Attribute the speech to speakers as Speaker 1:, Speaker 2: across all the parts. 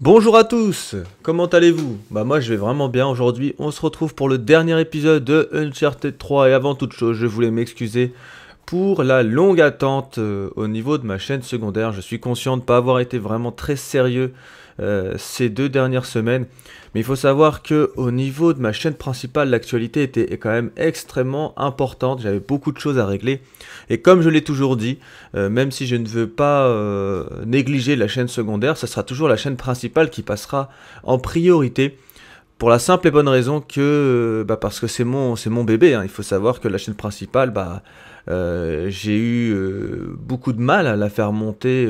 Speaker 1: Bonjour à tous, comment allez-vous? Bah moi je vais vraiment bien aujourd'hui, on se retrouve pour le dernier épisode de Uncharted 3 et avant toute chose je voulais m'excuser pour la longue attente au niveau de ma chaîne secondaire. Je suis conscient de ne pas avoir été vraiment très sérieux ces 2 dernières semaines, mais il faut savoir que au niveau de ma chaîne principale, l'actualité est quand même extrêmement importante. J'avais beaucoup de choses à régler, et comme je l'ai toujours dit, même si je ne veux pas négliger la chaîne secondaire, ça sera toujours la chaîne principale qui passera en priorité. Pour la simple et bonne raison que, parce que c'est mon bébé, hein. Il faut savoir que la chaîne principale, j'ai eu beaucoup de mal à la faire monter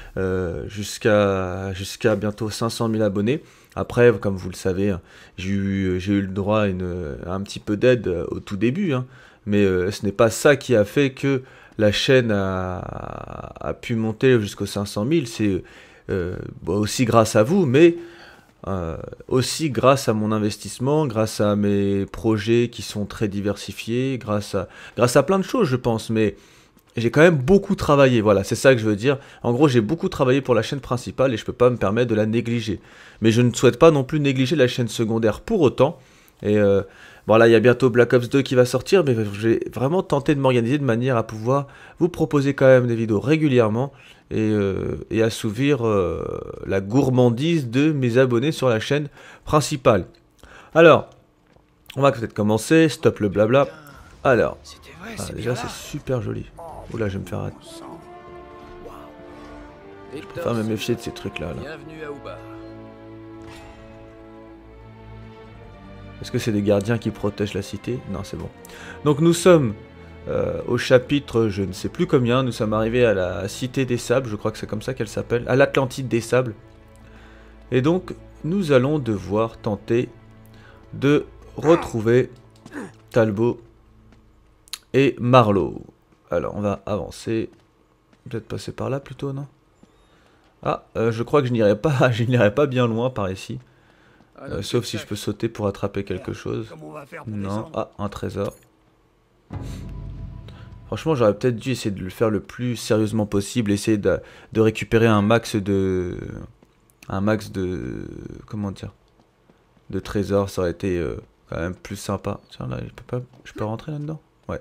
Speaker 1: jusqu'à bientôt 500 000 abonnés. Après, comme vous le savez, hein, j'ai eu le droit à un petit peu d'aide au tout début, hein. Mais ce n'est pas ça qui a fait que la chaîne a pu monter jusqu'aux 500 000. C'est aussi grâce à vous, mais aussi grâce à mon investissement, grâce à mes projets qui sont très diversifiés, grâce à plein de choses, je pense. Mais j'ai quand même beaucoup travaillé, voilà, c'est ça que je veux dire. En gros, j'ai beaucoup travaillé pour la chaîne principale et je peux pas me permettre de la négliger. Mais je ne souhaite pas non plus négliger la chaîne secondaire pour autant. Et voilà, il y a bientôt Black Ops 2 qui va sortir, mais j'ai vraiment tenté de m'organiser de manière à pouvoir vous proposer quand même des vidéos régulièrement et assouvir la gourmandise de mes abonnés sur la chaîne principale. Alors, on va peut-être commencer, stop le blabla. Alors,
Speaker 2: C'était vrai, c'est bien
Speaker 1: déjà
Speaker 2: là.
Speaker 1: c'est super joli. Oula, je vais me faire... Je
Speaker 2: Victor,
Speaker 1: préfère me méfier de ces trucs-là. Là.
Speaker 2: bienvenue à Ubar.
Speaker 1: Est-ce que c'est des gardiens qui protègent la cité? Non, c'est bon. Donc nous sommes au chapitre, je ne sais plus combien, nous sommes arrivés à la Cité des Sables, je crois que c'est comme ça qu'elle s'appelle, à l'Atlantide des Sables. Et donc, nous allons devoir tenter de retrouver Talbot et Marlowe. Alors, on va avancer. Peut-être passer par là plutôt, non? Ah, je crois que je n'irai pas, je n'irai pas bien loin par ici. Sauf si je peux sauter pour attraper quelque chose.
Speaker 2: Comment on va faire pour
Speaker 1: Non.
Speaker 2: descendre?
Speaker 1: Ah, un trésor. Franchement, j'aurais peut-être dû essayer de le faire le plus sérieusement possible, essayer de récupérer un max de... Comment dire? De trésors, ça aurait été quand même plus sympa. Tiens, là, je peux rentrer là-dedans? Ouais.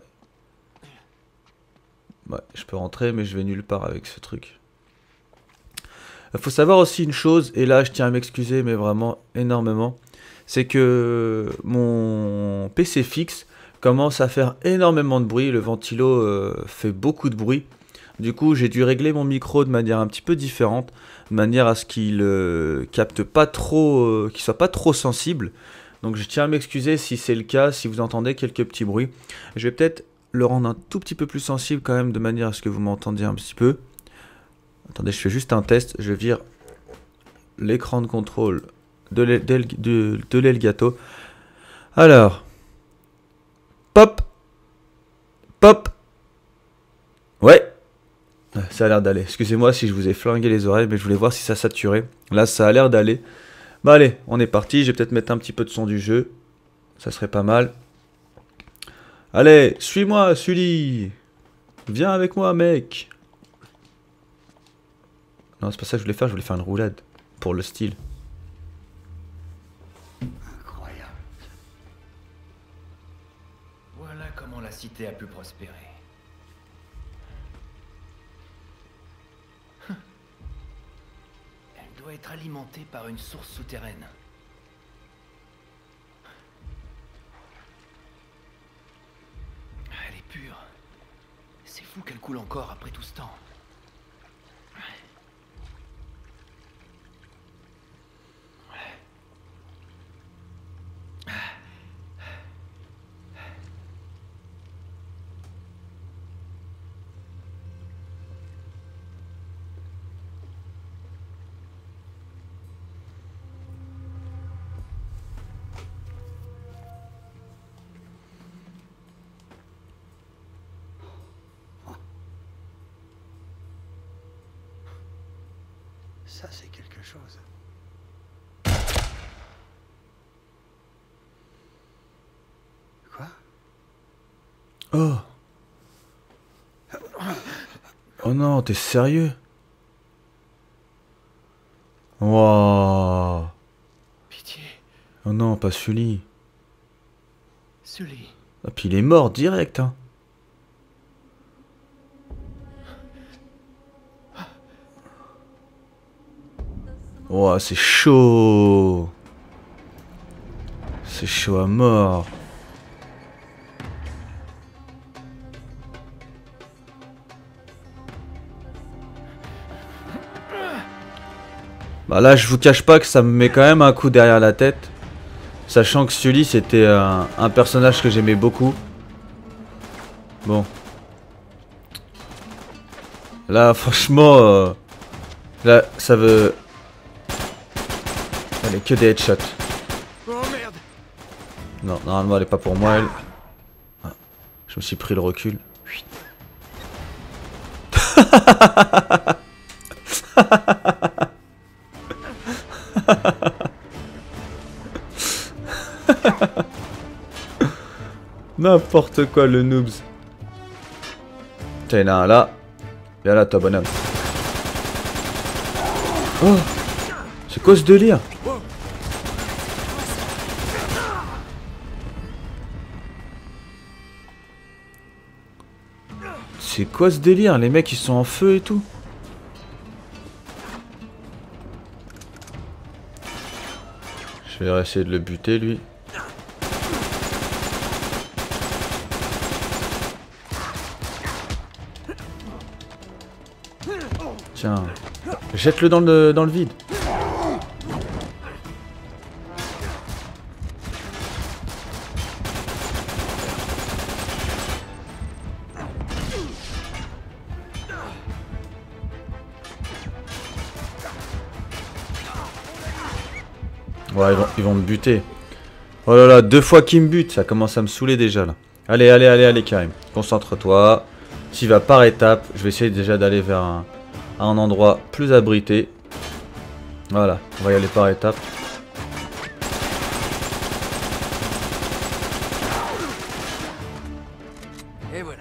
Speaker 1: Ouais, je peux rentrer, mais je vais nulle part avec ce truc. Il faut savoir aussi une chose, et là, je tiens à m'excuser, mais vraiment énormément, c'est que mon PC fixe commence à faire énormément de bruit. Le ventilo fait beaucoup de bruit. Du coup, j'ai dû régler mon micro de manière un petit peu différente, de manière à ce qu'il capte pas trop, qu'il soit pas trop sensible. Donc, je tiens à m'excuser si c'est le cas, si vous entendez quelques petits bruits. Je vais peut-être le rendre un tout petit peu plus sensible quand même, de manière à ce que vous m'entendiez un petit peu. Attendez, je fais juste un test. Je vire l'écran de contrôle de l'Elgato. Alors, pop, pop. Ouais, ça a l'air d'aller. Excusez-moi si je vous ai flingué les oreilles, mais je voulais voir si ça saturait. Là, ça a l'air d'aller. Bah allez, on est parti. Je vais peut-être mettre un petit peu de son du jeu. Ça serait pas mal. Allez, suis-moi, Sully. Viens avec moi, mec. Non, c'est pas ça que je voulais faire une roulade. Pour le style.
Speaker 2: Incroyable. Voilà comment la cité a pu prospérer. Elle doit être alimentée par une source souterraine. Elle est pure. C'est fou qu'elle coule encore après tout ce temps. Ça, c'est quelque chose. Quoi?
Speaker 1: Oh. Oh non, t'es sérieux? Waouh. Oh non, pas Sully.
Speaker 2: Sully.
Speaker 1: Ah, puis il est mort direct, hein. Oh, c'est chaud. C'est chaud à mort. Bah là, je vous cache pas que ça me met quand même un coup derrière la tête. Sachant que Sully, c'était un personnage que j'aimais beaucoup. Bon. Là, franchement... là, ça veut... Allez, que des headshots.
Speaker 2: Oh merde.
Speaker 1: Non, normalement, elle est pas pour moi, elle. Ah, je me suis pris le recul. N'importe quoi, le noobs. Tiens, il y en a un là. Viens là, toi, bonhomme. Oh, c'est quoi ce délire? C'est quoi ce délire? Les mecs, ils sont en feu et tout. Je vais essayer de le buter, lui. Tiens, jette-le dans le vide. Ouais, ils vont me buter. Oh là là, 2 fois qu'ils me butent, ça commence à me saouler déjà là. Allez, allez, allez, allez, Karim. Concentre-toi. Tu vas par étapes. Je vais essayer déjà d'aller vers un endroit plus abrité. Voilà, on va y aller par étapes.
Speaker 2: Et voilà.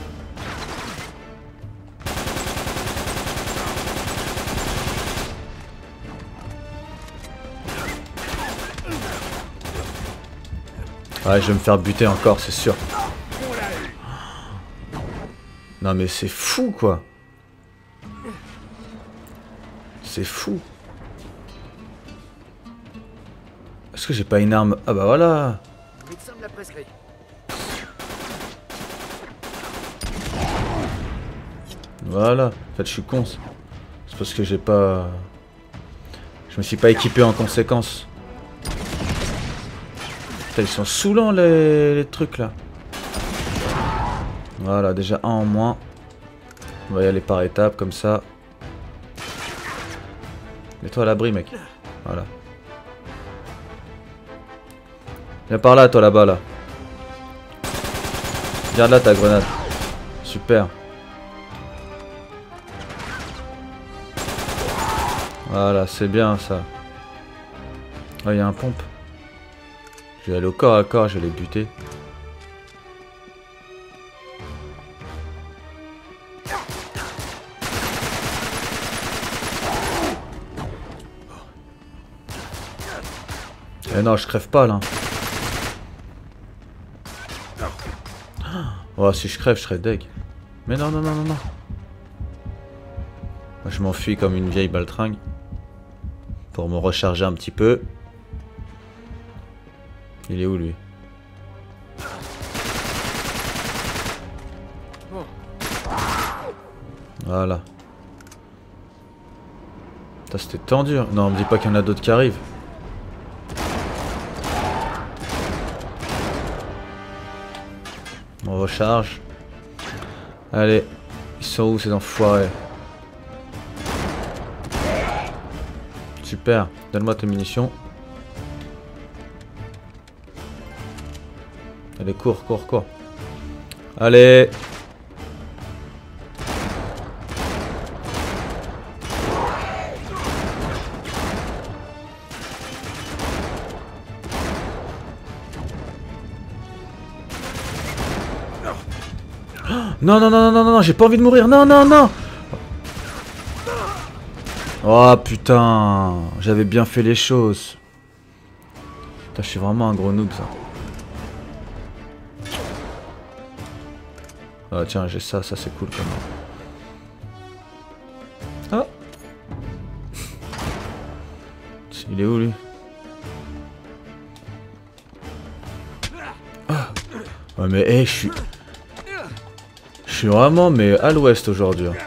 Speaker 1: Ouais, je vais me faire buter encore, c'est sûr. Non mais c'est fou quoi. C'est fou. Est-ce que j'ai pas une arme? Ah bah voilà.
Speaker 2: Le médecin me l'a prescrit.
Speaker 1: Voilà. En fait je suis con. C'est parce que j'ai pas... Je me suis pas équipé en conséquence. Putain, ils sont saoulants les trucs là. Voilà, déjà un en moins. On va y aller par étapes comme ça. Mets-toi à l'abri mec. Voilà. Viens par là toi là-bas là. Garde là ta grenade. Super. Voilà, c'est bien ça. Oh, il y a un pompe. Je vais aller au corps à corps, je vais les buter. Eh non, je crève pas là. Oh, si je crève, je serais deg. Mais non, non, non, non, non. Moi, je m'enfuis comme une vieille baltringue. Pour me recharger un petit peu. Il est où lui? Voilà. Putain, c'était tendu. Non, on me dit pas qu'il y en a d'autres qui arrivent. On recharge. Allez. Ils sont où ces enfoirés? Super. Donne-moi tes munitions. Allez, cours, cours, cours. Allez. Non, non, non, non, non, non, j'ai pas envie de mourir. Non, non, non. Oh putain, j'avais bien fait les choses. Putain, je suis vraiment un gros noob ça. Ah tiens, j'ai ça, ça c'est cool quand même. Ah. Il est où lui? Ah. Ouais mais hey, je suis vraiment mais à l'ouest aujourd'hui. Hein.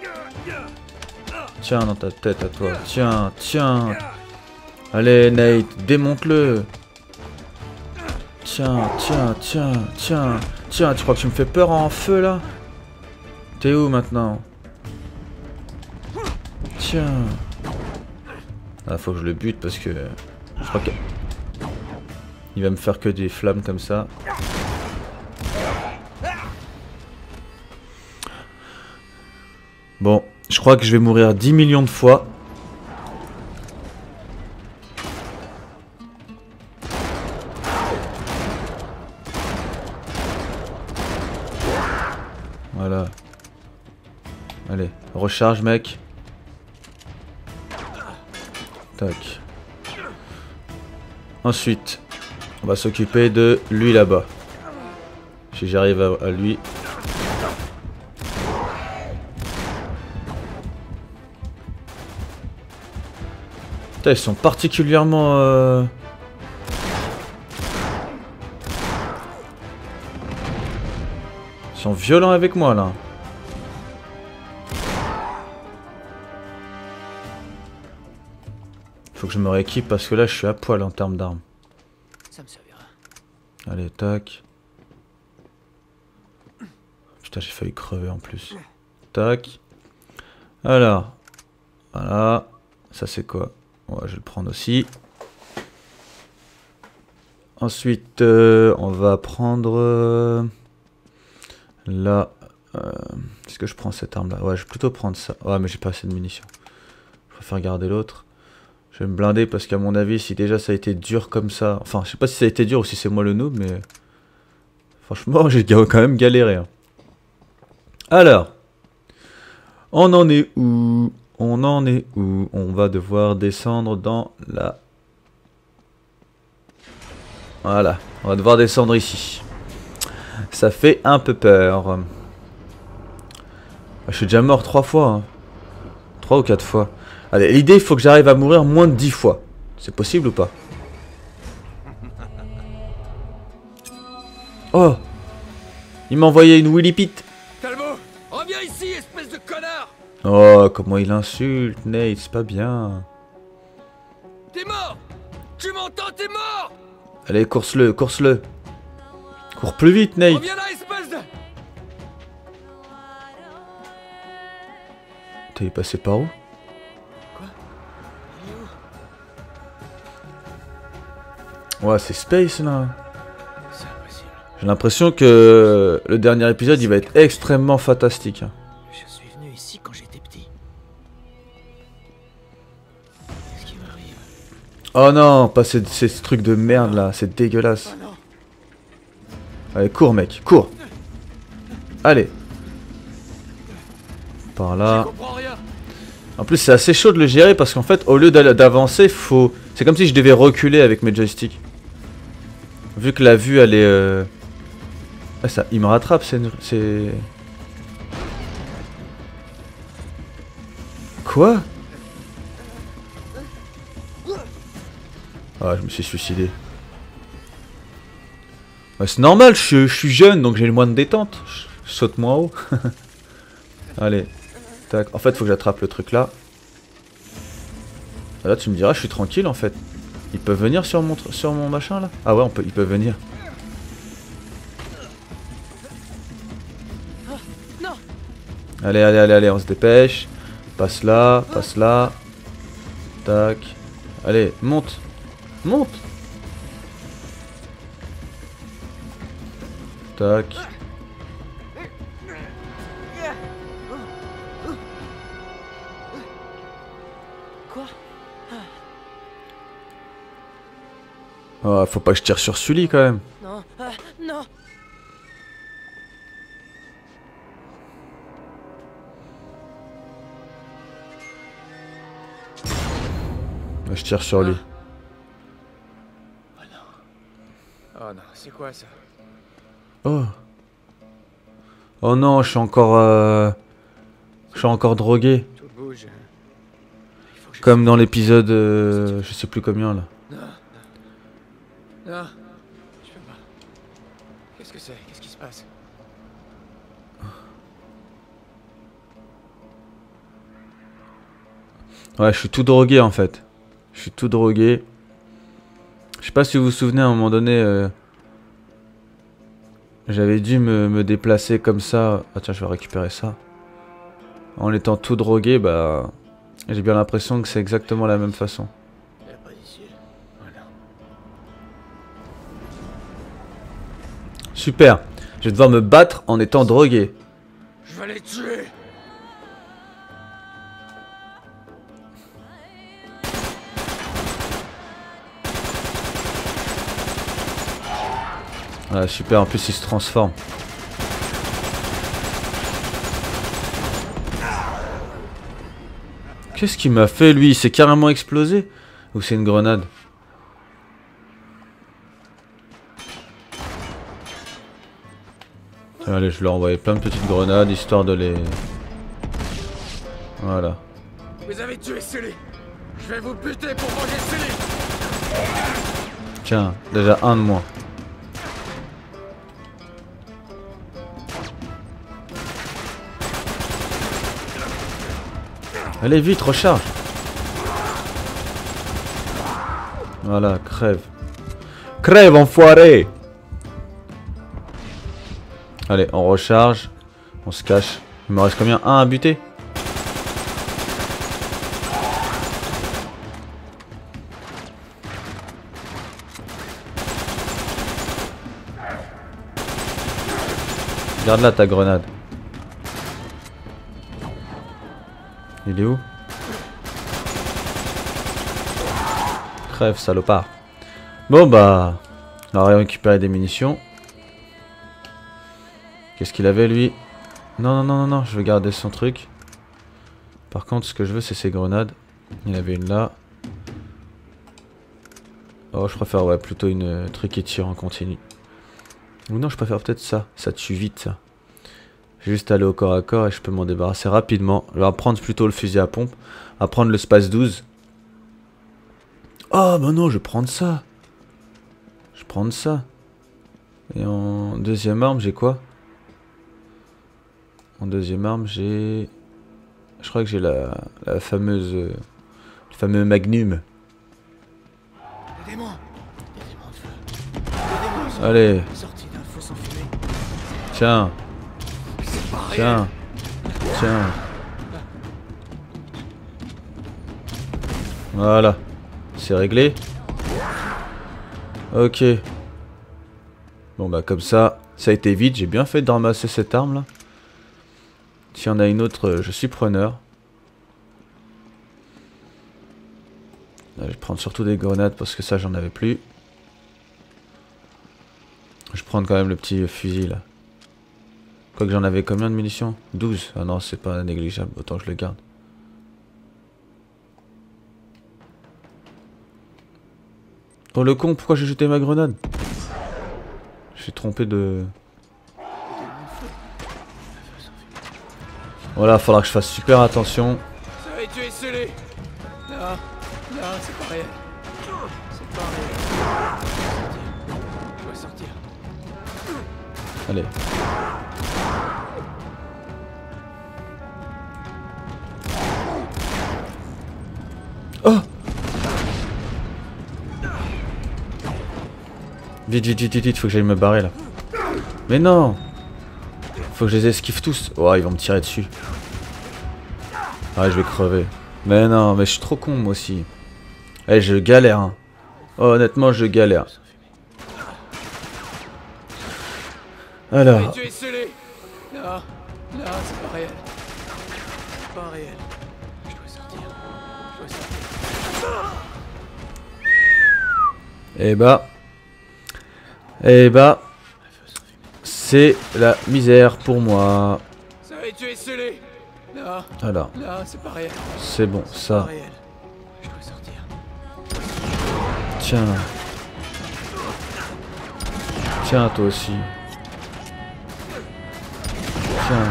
Speaker 1: Tiens dans ta tête à toi. Tiens, tiens. Allez Nate, démonte-le. Tiens, tiens, tiens, tiens. Tiens, tu crois que tu me fais peur en feu là? T'es où maintenant? Tiens. Ah, faut que je le bute parce que je crois qu'il va me faire que des flammes comme ça. Bon, je crois que je vais mourir 10 millions de fois. Voilà. Allez, recharge mec. Tac. Ensuite, on va s'occuper de lui là-bas. Si j'arrive à lui. Putain, ils sont particulièrement... Ils sont violents avec moi là. Faut que je me rééquipe parce que là je suis à poil en termes d'armes.
Speaker 2: Ça me servira.
Speaker 1: Allez, tac. Putain, j'ai failli crever en plus. Tac. Alors. Voilà. Ça c'est quoi? Ouais, je vais le prendre aussi. Ensuite, on va prendre... là. Est-ce que je prends cette arme là? Ouais, je vais plutôt prendre ça. Ouais, mais j'ai pas assez de munitions. Je préfère garder l'autre. Je vais me blinder parce qu'à mon avis, si déjà ça a été dur comme ça... Enfin, je sais pas si ça a été dur ou si c'est moi le noob, mais... Franchement, j'ai quand même galéré. Hein. Alors. On en est où? On en est où? On va devoir descendre dans la... Voilà. On va devoir descendre ici. Ça fait un peu peur. Je suis déjà mort 3 fois. Hein. 3 ou 4 fois. Allez, l'idée, il faut que j'arrive à mourir moins de 10 fois. C'est possible ou pas? Oh! Il m'a envoyé une Willy Pit.
Speaker 2: Talbot, reviens ici, espèce de connard!
Speaker 1: Oh, comment il insulte, Nate, c'est pas bien.
Speaker 2: T'es mort! Tu m'entends, t'es mort!
Speaker 1: Allez, course-le, course-le. Cours plus vite, Nate.
Speaker 2: Reviens là, espèce de...
Speaker 1: T'es passé par où?
Speaker 2: Quoi? Il est où?
Speaker 1: Ouais, c'est Space, là.
Speaker 2: C'est impossible.
Speaker 1: J'ai l'impression que le dernier épisode, il va être extrêmement fantastique. Hein.
Speaker 2: Je suis venu ici quand j'étais petit. Qu'est-ce qui m'arrive?
Speaker 1: Oh non, pas ces trucs de merde, là. C'est dégueulasse.
Speaker 2: Oh non!
Speaker 1: Allez, cours, mec, cours. Allez. Par là.
Speaker 2: Je comprends rien!
Speaker 1: En plus, c'est assez chaud de le gérer parce qu'en fait, au lieu d'avancer, faut... C'est comme si je devais reculer avec mes joysticks. Vu que la vue, elle est... Ah, ça, il me rattrape, c'est... Quoi? Ah, je me suis suicidé. Ouais, c'est normal, je suis jeune, donc j'ai le moins de détente. Je saute moins haut. Allez. Tac. En fait, faut que j'attrape le truc là. Là, tu me diras, je suis tranquille en fait. Ils peuvent venir sur mon machin là? Ah ouais, ils peuvent venir.
Speaker 2: Non!
Speaker 1: Allez, allez, allez, allez, on se dépêche. Passe là, passe là. Tac. Allez, monte. Monte. Tac.
Speaker 2: Quoi?
Speaker 1: Oh, faut pas que je tire sur Sully quand même.
Speaker 2: Non, non!
Speaker 1: Je tire sur lui.
Speaker 2: Voilà. Oh non, c'est quoi ça?
Speaker 1: Oh. Oh non, je suis encore... Je suis encore drogué.
Speaker 2: Tout bouge. Il faut que je...
Speaker 1: Comme dans l'épisode... je sais plus combien là.
Speaker 2: Non, non. Non. Je peux pas. Qu'est-ce que c'est? Qu'est-ce qui se passe?
Speaker 1: Ouais, je suis tout drogué en fait. Je suis tout drogué. Je sais pas si vous vous souvenez, à un moment donné... j'avais dû me déplacer comme ça. Ah tiens, je vais récupérer ça. En étant tout drogué, bah... J'ai bien l'impression que c'est exactement la même façon.
Speaker 2: Il y a pas d'issue. Voilà.
Speaker 1: Super. Je vais devoir me battre en étant drogué.
Speaker 2: Je vais les tuer.
Speaker 1: Ah super, en plus il se transforme. Qu'est-ce qu'il m'a fait lui? Il s'est carrément explosé? Ou c'est une grenade? Allez, je vais leur envoyer plein de petites grenades histoire de les... Voilà.
Speaker 2: Vous avez tué Sully. Je vais vous buter pour venger Sully.
Speaker 1: Tiens, déjà un de moins. Allez vite, recharge. Voilà, crève. Crève, enfoiré. Allez, on recharge. On se cache. Il me reste combien? Un à buter? Garde là ta grenade. Il est où? Crève, salopard. Bon bah... On va récupérer des munitions. Qu'est-ce qu'il avait lui? Non, non, non, non, non, je veux garder son truc. Par contre, ce que je veux, c'est ses grenades. Il avait une là. Oh, je préfère, ouais, plutôt une truc qui tire en continu. Ou non, je préfère peut-être ça. Ça tue vite, ça. J'ai juste aller au corps à corps et je peux m'en débarrasser rapidement. Je vais prendre plutôt le fusil à pompe. À prendre le space 12. Oh, bah non, je vais prendre ça. Je vais prendre ça. Et en deuxième arme, j'ai quoi? En deuxième arme, j'ai... Je crois que j'ai la fameuse... le fameux Magnum.
Speaker 2: Des démons. Des démons de feu. Des démons
Speaker 1: Allez.
Speaker 2: sortis d'un feu sans fumée.
Speaker 1: Tiens.
Speaker 2: C'est pas réel.
Speaker 1: Tiens. Tiens. Voilà. C'est réglé. Ok. Bon bah comme ça a été vite. J'ai bien fait de ramasser cette arme là. S'il y en a une autre, je suis preneur. Là, je vais prendre surtout des grenades parce que ça j'en avais plus. Je vais prendre quand même le petit fusil là. Quoique j'en avais combien de munitions? 12. Ah non, c'est pas négligeable, autant que je le garde. Oh le con, pourquoi j'ai jeté ma grenade? Je suis trompé de... Voilà, faudra que je fasse super attention.
Speaker 2: Ça va tuer Sully. Non, non, c'est pas réel. C'est pas réel. Je dois sortir.
Speaker 1: Allez. Oh! Vite, vite, vite, vite, vite, faut que j'aille me barrer là. Mais non! Faut que je les esquive tous. Oh, ils vont me tirer dessus. Ah, je vais crever. Mais non, mais je suis trop con moi aussi. Eh, je galère. Hein. Oh, honnêtement, je galère. Alors.
Speaker 2: Tu es scellé. Non, non, c'est pas réel. C'est pas réel. Je dois sortir. Je dois sortir.
Speaker 1: Eh bah. Eh bah. C'est la misère pour moi.
Speaker 2: Ça va tuer scellé. Non.
Speaker 1: Alors.
Speaker 2: Non, c'est pas réel.
Speaker 1: C'est bon,
Speaker 2: C'est
Speaker 1: ça.
Speaker 2: pas réel. Je dois sortir.
Speaker 1: Tiens. Tiens, toi aussi. Tiens.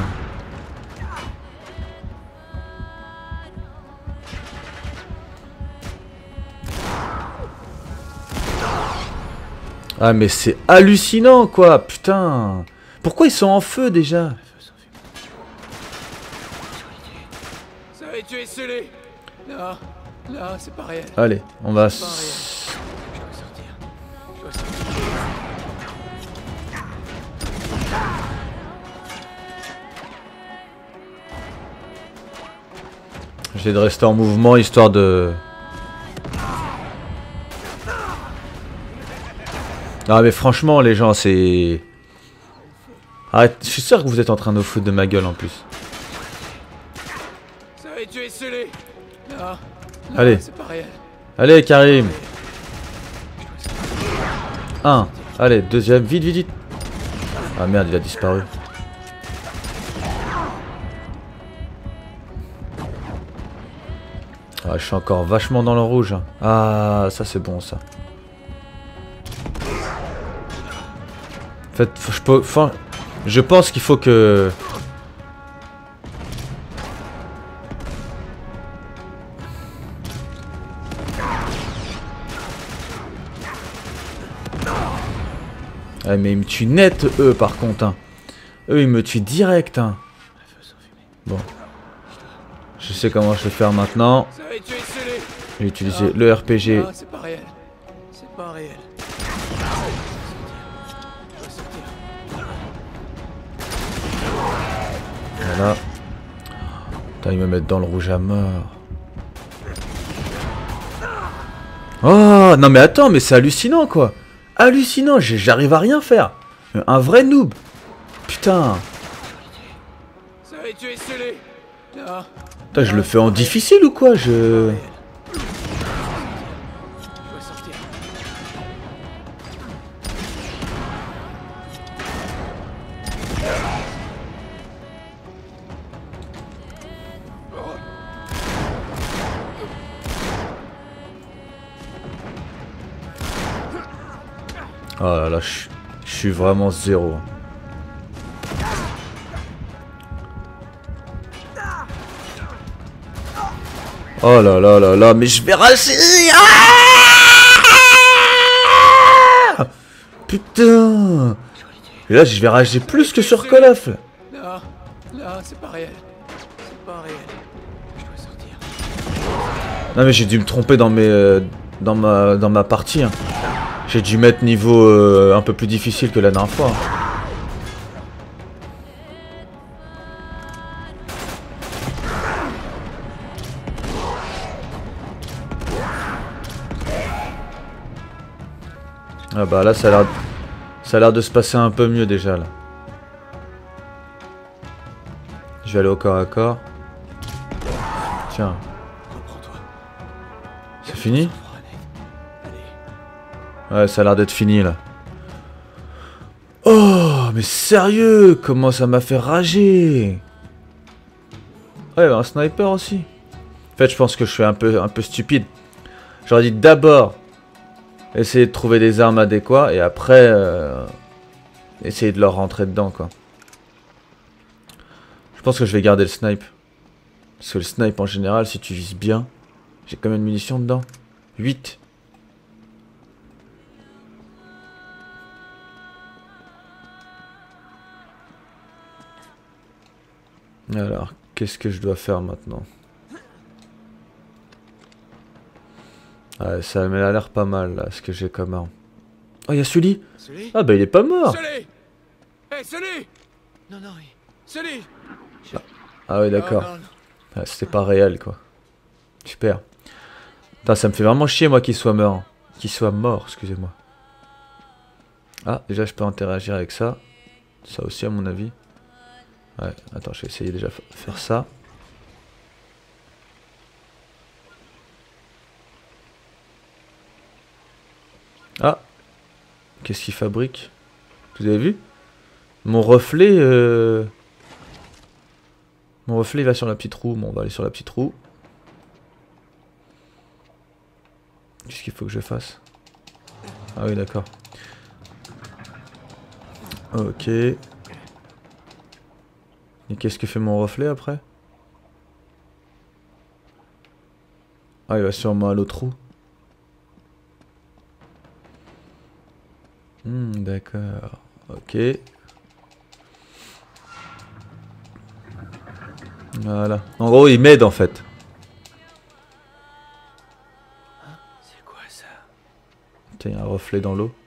Speaker 1: Ah mais c'est hallucinant quoi, putain. Pourquoi ils sont en feu déjà?
Speaker 2: Ça va tuer Sully. Là, c'est pas réel.
Speaker 1: Allez, on va...
Speaker 2: C'est pas réel. Je dois sortir. Je dois sortir.
Speaker 1: J'essaie de rester en mouvement histoire de... Ah mais franchement les gens c'est... Arrête, je suis sûr que vous êtes en train de vous foutre de ma gueule en plus.
Speaker 2: Ça va tuer Sully. Là,
Speaker 1: Allez.
Speaker 2: c'est pas réel.
Speaker 1: Allez Karim. Un. Allez, deuxième, vite, vite, vite. Ah merde, il a disparu. Ah, je suis encore vachement dans le rouge. Ah, ça c'est bon ça. En fait, je pense qu'il faut que... Ah, mais ils me tuent net, eux, par contre. Hein. Eux, ils me tuent direct. Hein. Bon. Je sais comment je vais faire maintenant. Je vais utiliser le RPG.
Speaker 2: Ah, c'est pas réel. C'est pas réel.
Speaker 1: Voilà. Putain, ils me mettent dans le rouge à mort. Oh, non mais attends, mais c'est hallucinant quoi. Hallucinant, j'arrive à rien faire. Un vrai noob. Putain.
Speaker 2: Ça va tuer Sully. Là.
Speaker 1: Putain, je le fais en difficile ou quoi?
Speaker 2: Je dois sortir.
Speaker 1: Oh là là, je suis vraiment zéro. Oh là là là là, mais je vais rager. Ah putain. Et là, je vais rager plus que sur Call of.
Speaker 2: Là, c'est pas réel. C'est pas réel. Je dois sortir.
Speaker 1: Non mais j'ai dû me tromper dans mes dans ma partie. Hein. J'ai dû mettre niveau un peu plus difficile que la dernière fois. Ah bah là ça a l'air de se passer un peu mieux déjà là. Je vais aller au corps à corps. Tiens. C'est fini? Ouais, ça a l'air d'être fini là. Oh, mais sérieux, comment ça m'a fait rager. Ouais, il y avait un sniper aussi. En fait, je pense que je suis un peu stupide. J'aurais dit d'abord essayer de trouver des armes adéquates et après essayer de leur rentrer dedans quoi. Je pense que je vais garder le snipe. Parce que le snipe en général, si tu vises bien, j'ai combien de munitions dedans? 8. Alors, qu'est-ce que je dois faire maintenant? Ouais, ça m'a l'air pas mal là, ce que j'ai comme arme. Oh, il y a Sully. Ah bah il est pas mort.
Speaker 2: Sully. Hey, Sully. Non, Sully.
Speaker 1: Ah ouais, d'accord. Ah, c'était pas réel quoi. Super. Putain, ça me fait vraiment chier moi qu'il soit mort. Qu'il soit mort, excusez-moi. Ah, déjà je peux interagir avec ça. Ça aussi à mon avis. Ouais, attends, je vais essayer déjà de faire ça. Ah, qu'est-ce qu'il fabrique? Vous avez vu? Mon reflet Mon reflet va sur la petite roue. Bon, on va aller sur la petite roue. Qu'est-ce qu'il faut que je fasse? Ah oui, d'accord. Ok. Et qu'est-ce que fait mon reflet après? Ah, il va sûrement à l'autre trou. D'accord. Ok. Voilà. En gros, il m'aide en fait.
Speaker 2: C'est quoi ça?
Speaker 1: Tiens, il y a un reflet dans l'eau.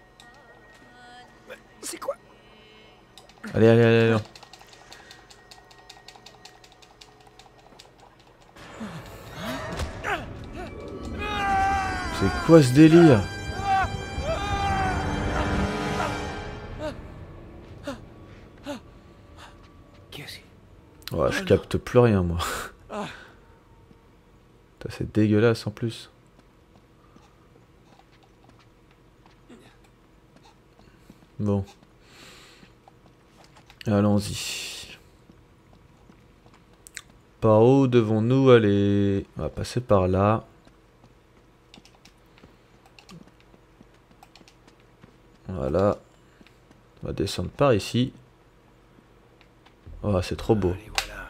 Speaker 2: C'est quoi?
Speaker 1: Allez, allez, allez, allez. C'est quoi ce délire?
Speaker 2: Qu'est-ce que...
Speaker 1: Ouais, je capte plus rien moi. Putain, c'est dégueulasse en plus. Bon. Allons-y. Par où devons-nous aller? On va passer par là. Voilà. On va descendre par ici. Oh, c'est trop beau.
Speaker 2: Allez, voilà.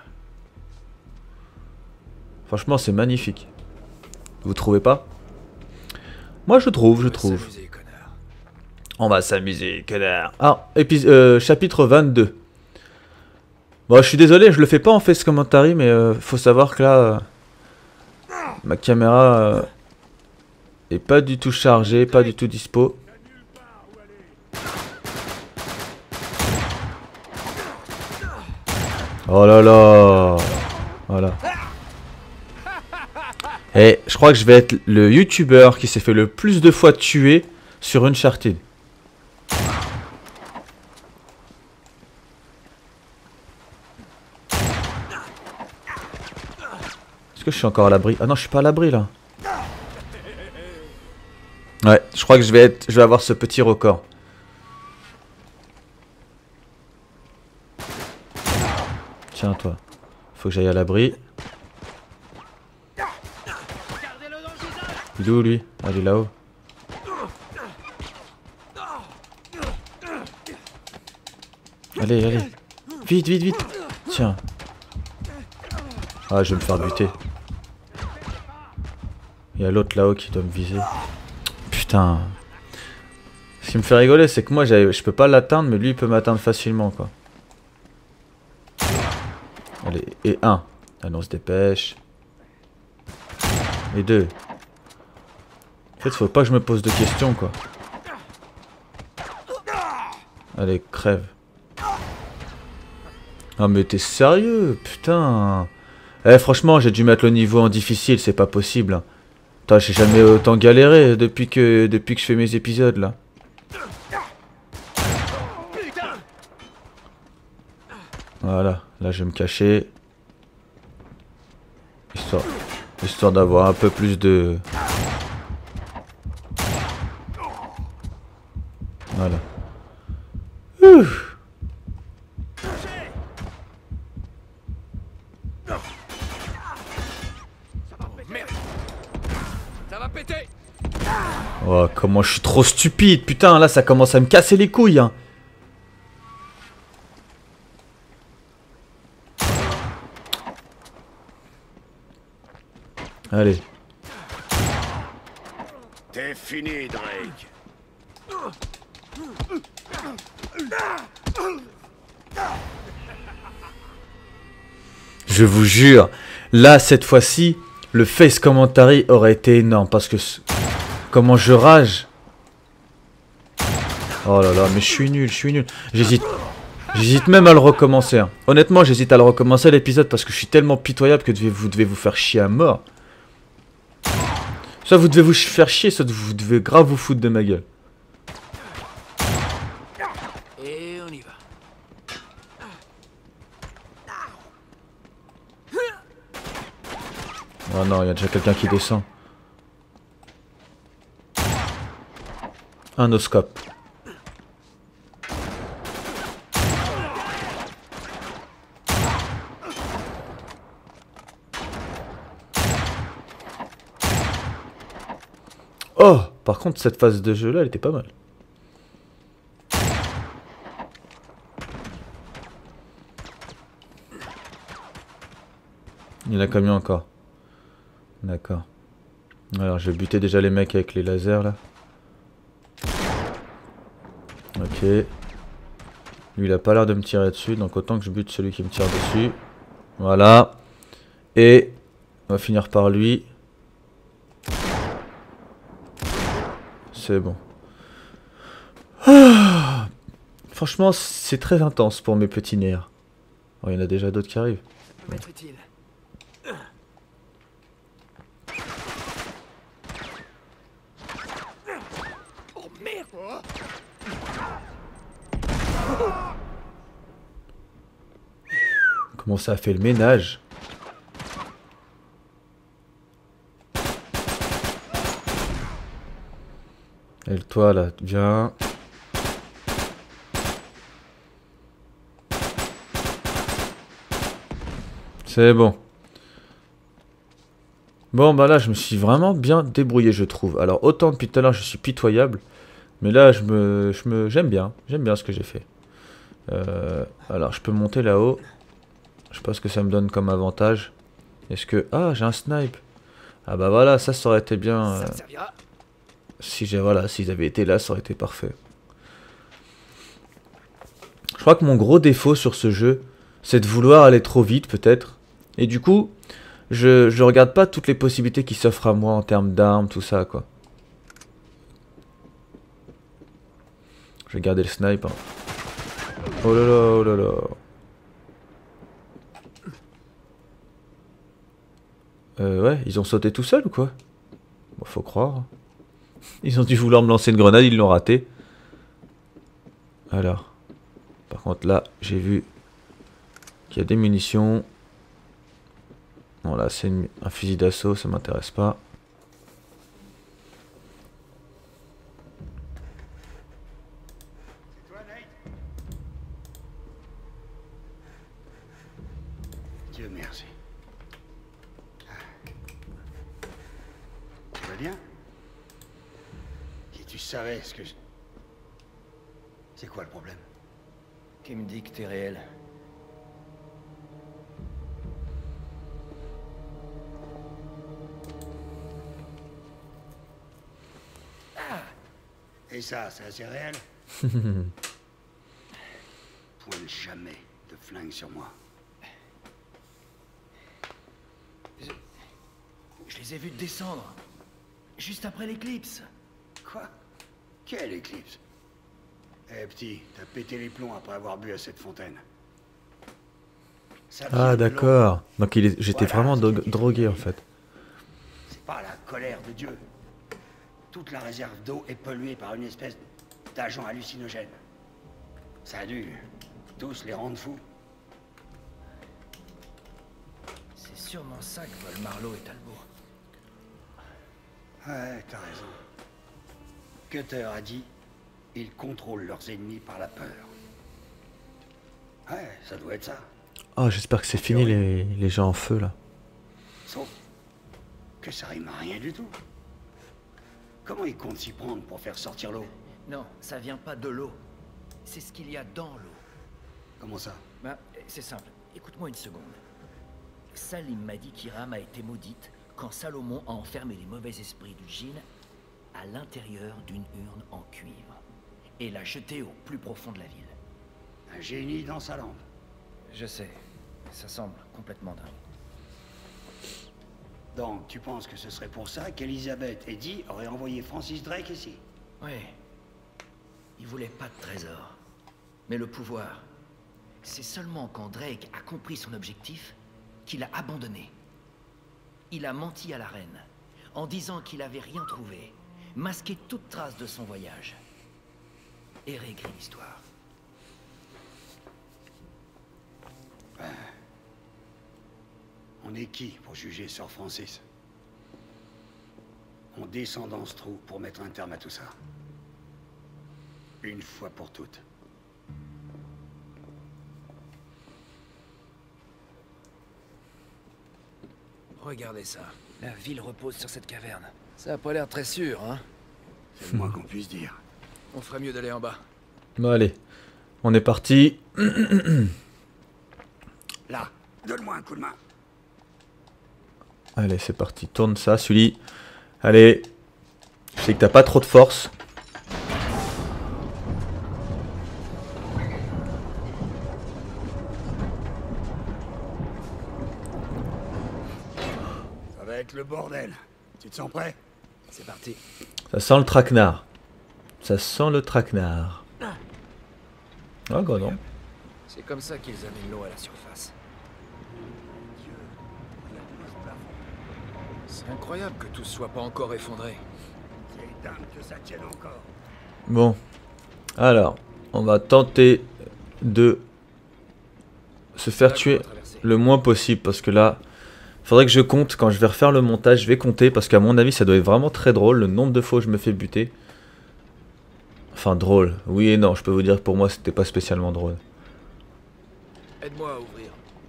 Speaker 1: Franchement, c'est magnifique. Vous trouvez pas? Moi, je trouve, je
Speaker 2: On va
Speaker 1: trouve.
Speaker 2: s'amuser, connard.
Speaker 1: On va s'amuser, connard. Ah, chapitre 22. Bon, je suis désolé, je le fais pas en face commentary, mais faut savoir que là, ma caméra est pas du tout chargée, pas du tout dispo. Oh là là. Voilà. Et je crois que je vais être le youtubeur qui s'est fait le plus de fois tuer sur Uncharted. Est-ce que je suis encore à l'abri? Ah non, je suis pas à l'abri là. Ouais, je crois que je vais avoir ce petit record. Tiens toi. Faut que j'aille à l'abri. Il est où lui? Ah, il est là-haut. Allez, allez. Vite, vite, vite. Tiens. Ah, je vais me faire buter. Il y a l'autre là-haut qui doit me viser. Putain. Ce qui me fait rigoler, c'est que moi, je peux pas l'atteindre, mais lui, il peut m'atteindre facilement, quoi. Allez, et 1. Allez, on se dépêche. Et 2. En fait, faut pas que je me pose de questions, quoi. Allez, crève. Ah, mais t'es sérieux? Putain. Eh, franchement, j'ai dû mettre le niveau en difficile, c'est pas possible. Hein. Putain, j'ai jamais autant galéré depuis que je fais mes épisodes, là. Voilà, là, je vais me cacher. Histoire d'avoir un peu plus de... Voilà. Ouf.
Speaker 2: Merde. Ça va péter.
Speaker 1: Oh, comment je suis trop stupide, putain, là, ça commence à me casser les couilles, hein. Allez.
Speaker 3: T'es fini, Drake.
Speaker 1: Je vous jure, là, cette fois-ci, le face commentary aurait été énorme, parce que... Comment je rage. Oh là là, mais je suis nul, J'hésite même à le recommencer. Hein. Honnêtement, j'hésite à le recommencer l'épisode, parce que je suis tellement pitoyable que vous devez vous faire chier à mort. Soit vous devez vous faire chier, soit vous devez grave vous foutre de ma gueule.
Speaker 2: Et on y va.
Speaker 1: Oh non, il y a déjà quelqu'un qui descend. Un oscope. Oh, par contre, cette phase de jeu là, elle était pas mal. Il y en a combien encore? D'accord. Alors je vais buter déjà les mecs avec les lasers là. Ok. Lui il a pas l'air de me tirer dessus, donc autant que je bute celui qui me tire dessus. Voilà. Et on va finir par lui. C'est bon. Ah, franchement c'est très intense pour mes petits nerfs. Oh, il y en a déjà d'autres qui arrivent.
Speaker 2: peut m'être utile. Oh merde!
Speaker 1: Comment ça a fait le ménage? Et toi là, viens. C'est bon. Bon bah là je me suis vraiment bien débrouillé je trouve. Alors autant depuis tout à l'heure je suis pitoyable. Mais là j'aime bien ce que j'ai fait. Alors je peux monter là-haut. Je sais pas ce que ça me donne comme avantage. Est-ce que... Ah j'ai un snipe. Ah bah voilà ça aurait été bien.
Speaker 2: Ça me servira.
Speaker 1: Si j'ai voilà, s'ils avaient été là ça aurait été parfait. Je crois que mon gros défaut sur ce jeu c'est de vouloir aller trop vite peut-être. Et du coup... Je regarde pas toutes les possibilités qui s'offrent à moi en termes d'armes, tout ça quoi. Je vais garder le snipe. Hein. Oh là là, oh là là. Ouais, ils ont sauté tout seuls ou quoi? Bon, faut croire. Ils ont dû vouloir me lancer une grenade, ils l'ont raté. Alors. Par contre là, j'ai vu qu'il y a des munitions. Bon là c'est un fusil d'assaut, ça m'intéresse pas.
Speaker 3: C'est toi, Nate? Dieu merci. Tu vas bien? Si tu savais ce que je... C'est quoi le problème?
Speaker 2: Qui me dit que t'es réel?
Speaker 3: Et ça, c'est assez réel? Pointe jamais de flingue sur moi.
Speaker 2: Je les ai vus descendre. Juste après l'éclipse.
Speaker 3: Quoi? Quelle éclipse? Eh petit, t'as pété les plombs après avoir bu à cette fontaine. Ça vient
Speaker 1: Ah
Speaker 3: de l'eau.
Speaker 1: d'accord. Donc j'étais
Speaker 3: Voilà
Speaker 1: vraiment
Speaker 3: ce qui est
Speaker 1: drogué en
Speaker 3: écrit.
Speaker 1: fait.
Speaker 3: C'est pas la colère de Dieu. Toute la réserve d'eau est polluée par une espèce d'agent hallucinogène. Ça a dû tous les rendre fous.
Speaker 2: C'est sûrement ça que veulent Marlowe et Talbot.
Speaker 3: Ouais, t'as raison. Cutter a dit, ils contrôlent leurs ennemis par la peur. Ouais, ça doit être ça.
Speaker 1: Oh j'espère que c'est fini les gens en feu là.
Speaker 3: Sauf que ça rime à rien du tout. Comment ils comptent s'y prendre pour faire sortir l'eau?
Speaker 2: Non, ça vient pas de l'eau. C'est ce qu'il y a dans l'eau.
Speaker 3: Comment ça?
Speaker 2: Bah, c'est simple. Écoute-moi une seconde. Salim m'a dit qu'Hiram a été maudite quand Salomon a enfermé les mauvais esprits du djinn à l'intérieur d'une urne en cuivre et l'a jetée au plus profond de la ville.
Speaker 3: Un génie dans sa lampe.
Speaker 2: Je sais. Ça semble complètement dingue.
Speaker 3: Donc, tu penses que ce serait pour ça qu'Elizabeth et Dee auraient envoyé Francis Drake ici?
Speaker 2: Ouais. Il voulait pas de trésor. Mais le pouvoir. C'est seulement quand Drake a compris son objectif qu'il a abandonné. Il a menti à la reine, en disant qu'il avait rien trouvé, masqué toute trace de son voyage. Et réécrit l'histoire.
Speaker 3: On est qui pour juger Sir Francis? On descend dans ce trou pour mettre un terme à tout ça. Une fois pour toutes.
Speaker 2: Regardez ça. La ville repose sur cette caverne. Ça a pas l'air très sûr, hein?
Speaker 3: C'est le moins qu'on puisse dire.
Speaker 2: On ferait mieux d'aller en bas.
Speaker 1: Bon allez, on est parti.
Speaker 3: Là, donne-moi un coup de main.
Speaker 1: Allez, c'est parti. Tourne ça, Sully. Allez. Je sais que t'as pas trop de force.
Speaker 3: Ça va être le bordel. Tu te sens prêt?
Speaker 2: C'est parti.
Speaker 1: Ça sent le traquenard. Ça sent le traquenard. Ah, bah non.
Speaker 2: C'est comme ça qu'ils amènent l'eau à la surface. C'est incroyable que tout soit pas encore effondré.
Speaker 3: C'est dingue que ça tienne encore.
Speaker 1: Bon. Alors, on va tenter de se faire tuer le moins possible. Parce que là, faudrait que je compte. Quand je vais refaire le montage, je vais compter. Parce qu'à mon avis, ça doit être vraiment très drôle. Le nombre de fois où je me fais buter. Enfin, drôle. Oui et non. Je peux vous dire que pour moi, c'était pas spécialement drôle.
Speaker 2: Aide-moi à ouvrir.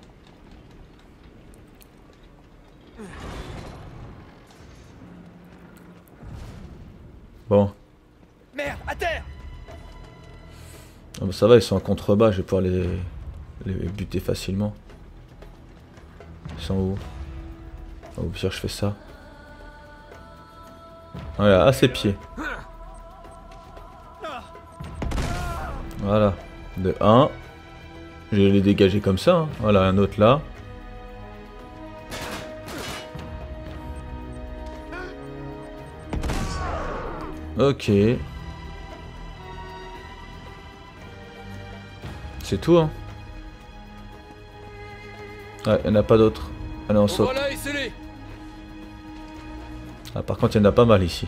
Speaker 1: Bon.
Speaker 2: Merde, à terre!
Speaker 1: Ah bah ça va, ils sont en contrebas. Je vais pouvoir les buter facilement. Ils sont où? Au pire, je fais ça. Voilà, à ses pieds. Voilà. De 1. Je vais les dégager comme ça. Hein. Voilà, un autre là. Ok. C'est tout, hein. Ah, il n'y en a pas d'autres. Allez, on saute. Ah, par contre, il y en a pas mal ici.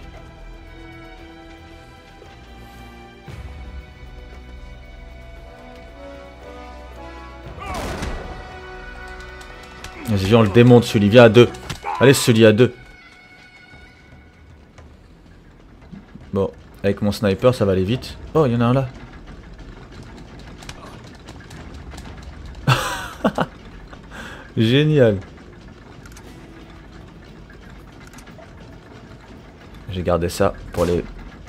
Speaker 1: Vas-y, viens, on le démonte, celui. Viens à 2. Allez, celui à 2. Bon, avec mon sniper, ça va aller vite. Oh, il y en a un là. Génial. J'ai gardé ça pour les...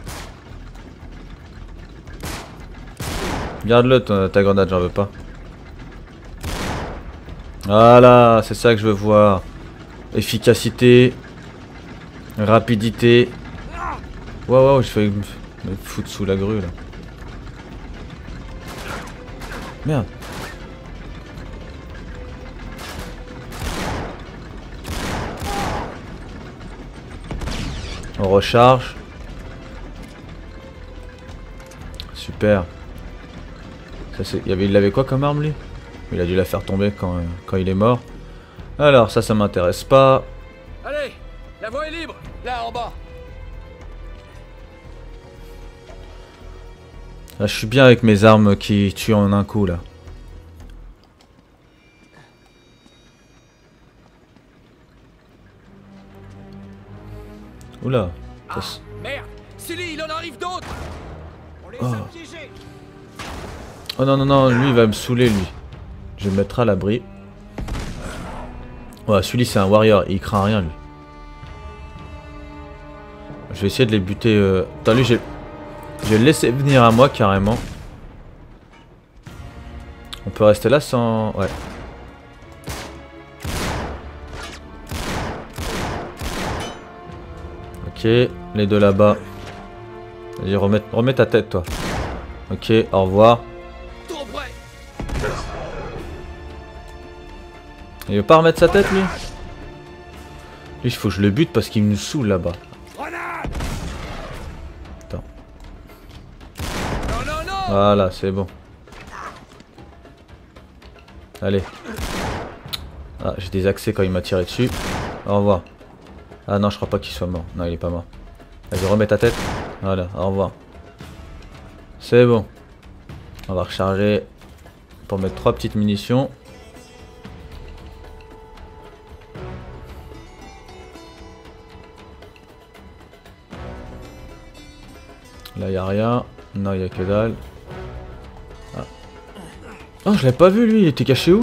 Speaker 1: Garde-le, ta grenade, j'en veux pas. Voilà, c'est ça que je veux voir. Efficacité. Rapidité. Waouh, je fais me foutre sous la grue là. Merde. On recharge. Super. Ça, il avait quoi comme arme lui? Il a dû la faire tomber quand il est mort. Alors ça m'intéresse pas.
Speaker 2: Allez, la voie est libre, là en bas.
Speaker 1: Là, je suis bien avec mes armes qui tuent en un coup là. Oula.
Speaker 2: Ah, merde, Sully, il en arrive d'autres. On les a piégés.
Speaker 1: Oh non, non, non, lui il va me saouler lui. Je vais me mettre à l'abri. Ouais, celui-là c'est un warrior, il craint rien lui. Je vais essayer de les buter. Attends, lui, je vais le laisser venir à moi carrément. On peut rester là sans... Ouais. Ok, les deux là-bas. Vas-y, remets ta tête toi. Ok, au revoir. Il veut pas remettre sa tête lui? Lui il faut que je le bute parce qu'il me saoule là-bas. Attends. Voilà, c'est bon. Allez. Ah, j'ai des accès quand il m'a tiré dessus. Au revoir. Ah non, je crois pas qu'il soit mort. Non, il est pas mort. Vas-y, remets ta tête. Voilà, au revoir. C'est bon. On va recharger pour mettre 3 petites munitions. Là, y a rien. Non, y a que dalle. Ah. Oh, je l'avais pas vu lui, il était caché où?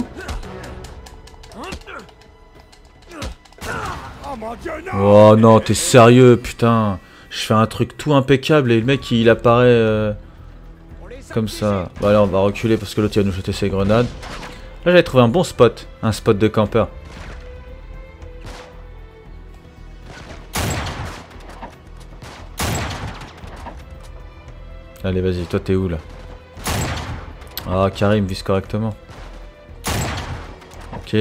Speaker 1: Oh non, t'es sérieux, putain. Je fais un truc tout impeccable et le mec il apparaît comme ça. Bah là, on va reculer parce que l'autre il va nous jeter ses grenades. Là, j'avais trouvé un bon spot. Un spot de campeur. Allez, vas-y, toi t'es où là? Ah, Karim vise correctement. Ok.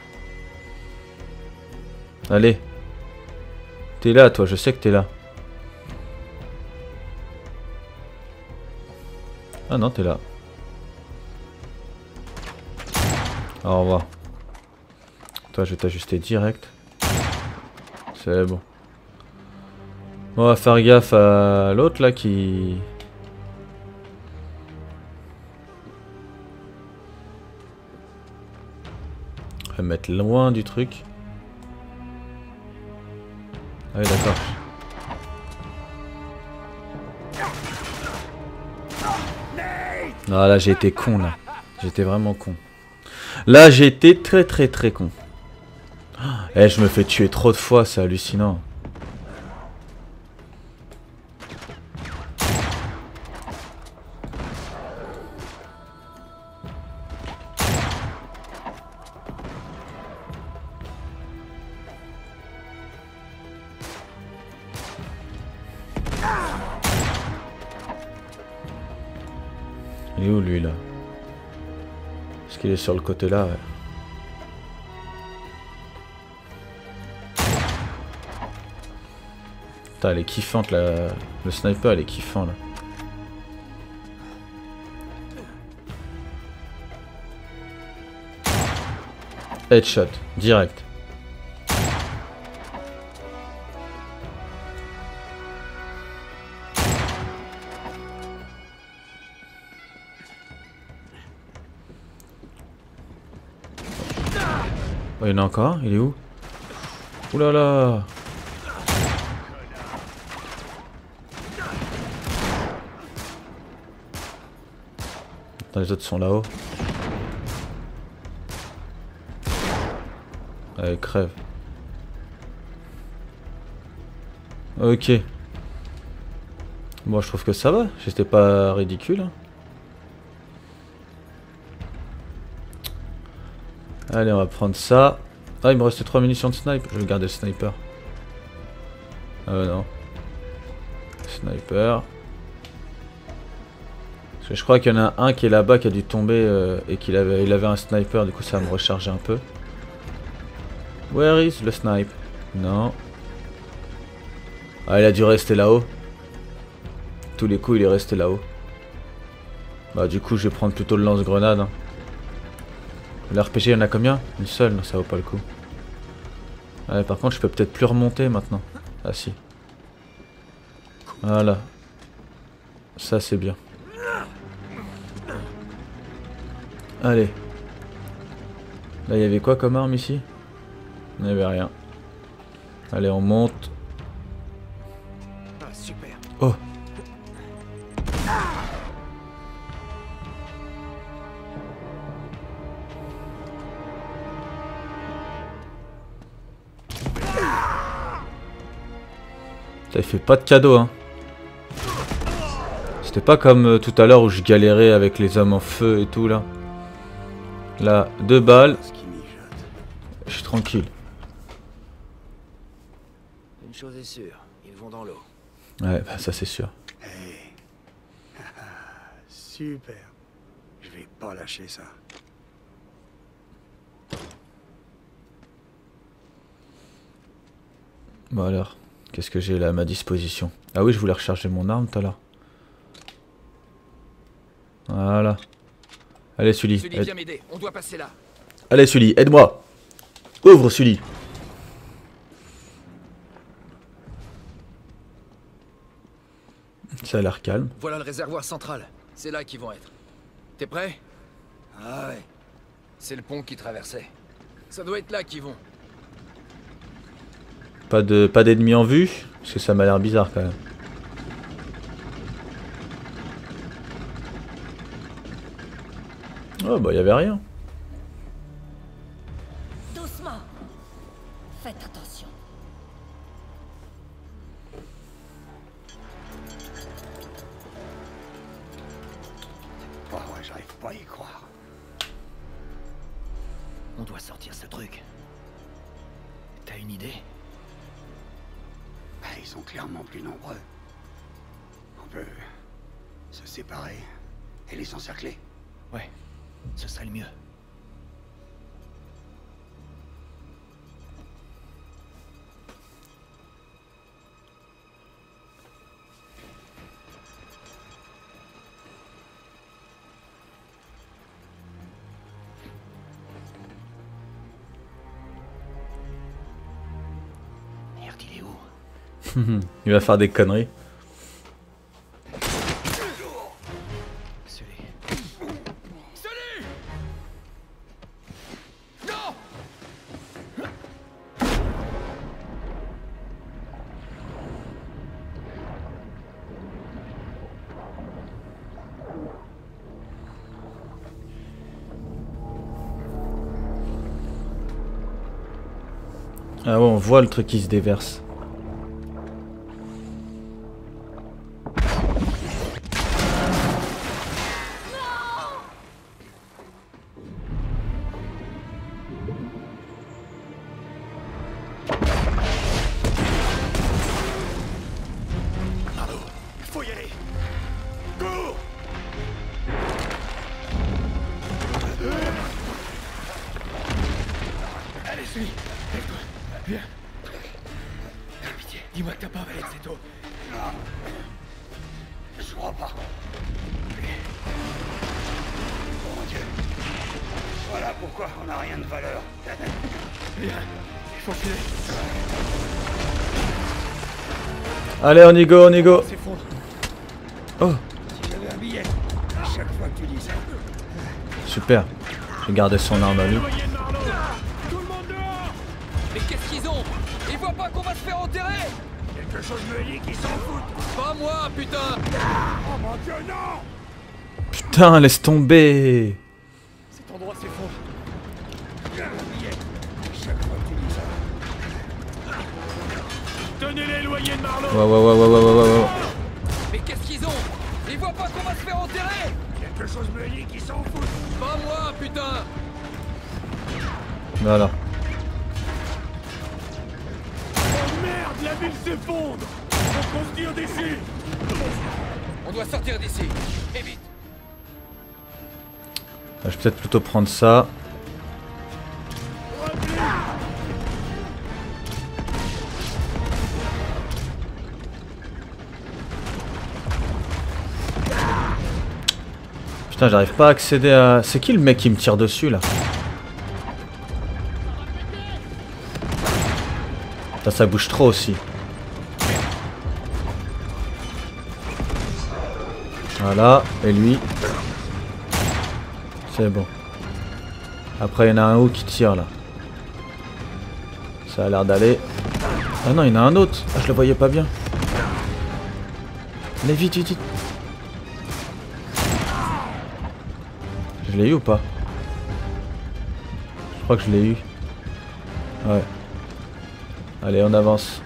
Speaker 1: Allez. T'es là, toi, je sais que t'es là. Ah non, t'es là. Au revoir. Toi, je vais t'ajuster direct. C'est bon. On va faire gaffe à l'autre là qui... On va mettre loin du truc. Ah oui, d'accord. Ah là, j'ai été con là. J'étais vraiment con. Là, j'ai été très con. Eh, je me fais tuer trop de fois, c'est hallucinant. Il est où lui là? Est-ce qu'il est sur le côté là? Ouais. Putain, elle est kiffante là. Le sniper, elle est kiffant là. Headshot, direct. Oh, il y en a encore un, il est où? Ouh là là. Attends, les autres sont là-haut. Allez, crève. Ok. Bon, je trouve que ça va. J'étais pas ridicule. Hein. Allez, on va prendre ça. Ah, il me restait 3 munitions de snipe. Je vais garder le sniper. Non. Sniper. Parce que je crois qu'il y en a un qui est là-bas qui a dû tomber et il avait un sniper. Du coup, ça va me recharger un peu. Where is le snipe? Non. Ah, il a dû rester là-haut. Tous les coups, il est resté là-haut. Bah, du coup, je vais prendre plutôt le lance-grenade. Hein. L'RPG, il y en a combien? Une seule? Non, ça vaut pas le coup. Ouais, par contre, je peux peut-être plus remonter maintenant. Ah, si. Voilà. Ça, c'est bien. Allez. Là, il y avait quoi comme arme ici? Il n'y avait rien. Allez, on monte.
Speaker 2: Ah, super.
Speaker 1: Oh! Ça fait pas de cadeau, hein. C'était pas comme tout à l'heure où je galérais avec les hommes en feu et tout, là. Là, 2 balles. Je suis tranquille.
Speaker 2: Une chose est sûre, ils vont dans l'eau.
Speaker 1: Ouais, bah ça c'est sûr.
Speaker 3: Hey. Super. Je vais pas lâcher ça.
Speaker 1: Bon alors, qu'est-ce que j'ai là à ma disposition? Ah oui, je voulais recharger mon arme tout à l'heure. Voilà. Allez Sully.
Speaker 2: Sully, viens m'aider, on doit passer là.
Speaker 1: Allez Sully, aide-moi. Ouvre Sully. Ça a l'air calme.
Speaker 2: Voilà le réservoir central, c'est là qu'ils vont être. T'es prêt? Ah ouais. C'est le pont qui traversait. Ça doit être là qu'ils vont.
Speaker 1: Pas d'ennemis en vue? Parce que ça m'a l'air bizarre quand même. Oh bah y'avait rien.
Speaker 4: Doucement. Faites attention.
Speaker 3: Oh ouais, j'arrive pas à y croire.
Speaker 2: On doit sortir ce truc. T'as une idée?
Speaker 3: Bah, ils sont clairement plus nombreux. Se séparer et les encercler.
Speaker 2: Ouais, ce serait le mieux. Merde, il est où?
Speaker 1: Il va faire des conneries. Ah ouais, on voit le truc qui se déverse.
Speaker 3: Faut y aller. Cours.
Speaker 2: Allez, suis. Lève-toi. Viens. Pitié, dis-moi que t'as pas avalé de cette eau.
Speaker 3: Non. Je crois pas. Oh mon Dieu. Voilà pourquoi on n'a rien de valeur.
Speaker 2: Viens, il faut filer.
Speaker 1: Allez, on y go, on y go.
Speaker 2: S'effondre.
Speaker 1: Oh,
Speaker 3: Si j'avais un billet, à chaque fois que tu dis ça.
Speaker 1: super. J'ai gardé son arme à lui.
Speaker 2: Tout le monde dehors. Mais qu'est-ce qu'ils ont? Ils voient pas qu'on va se faire enterrer?
Speaker 3: Quelque chose me dit qu'ils s'en foutent.
Speaker 2: Pas moi, putain.
Speaker 3: Oh mon Dieu, non.
Speaker 1: Putain, laisse tomber.
Speaker 2: Cet endroit s'effondre.
Speaker 3: Un billet. À chaque fois que tu dis ça.
Speaker 2: Tenez les loyers de Marlowe.
Speaker 1: Ouais.
Speaker 2: Mais qu'est-ce qu'ils ont? Ils voient pas qu'on va se faire enterrer?
Speaker 3: Quelque chose me dit qu'ils s'en foutent.
Speaker 2: Pas moi, putain.
Speaker 1: Voilà.
Speaker 2: Oh merde, la ville s'effondre. Faut qu'on se tire d'ici. On doit sortir d'ici. Et vite.
Speaker 1: Je vais peut-être plutôt prendre ça. Putain, j'arrive pas à accéder à... C'est qui le mec qui me tire dessus là? Putain, ça bouge trop aussi. Voilà, et lui. C'est bon. Après, il y en a un haut qui tire là. Ça a l'air d'aller. Ah non, il y en a un autre. Ah, je le voyais pas bien. Allez, vite, vite, vite. Je l'ai eu ou pas? Je crois que je l'ai eu. Ouais. Allez, on avance.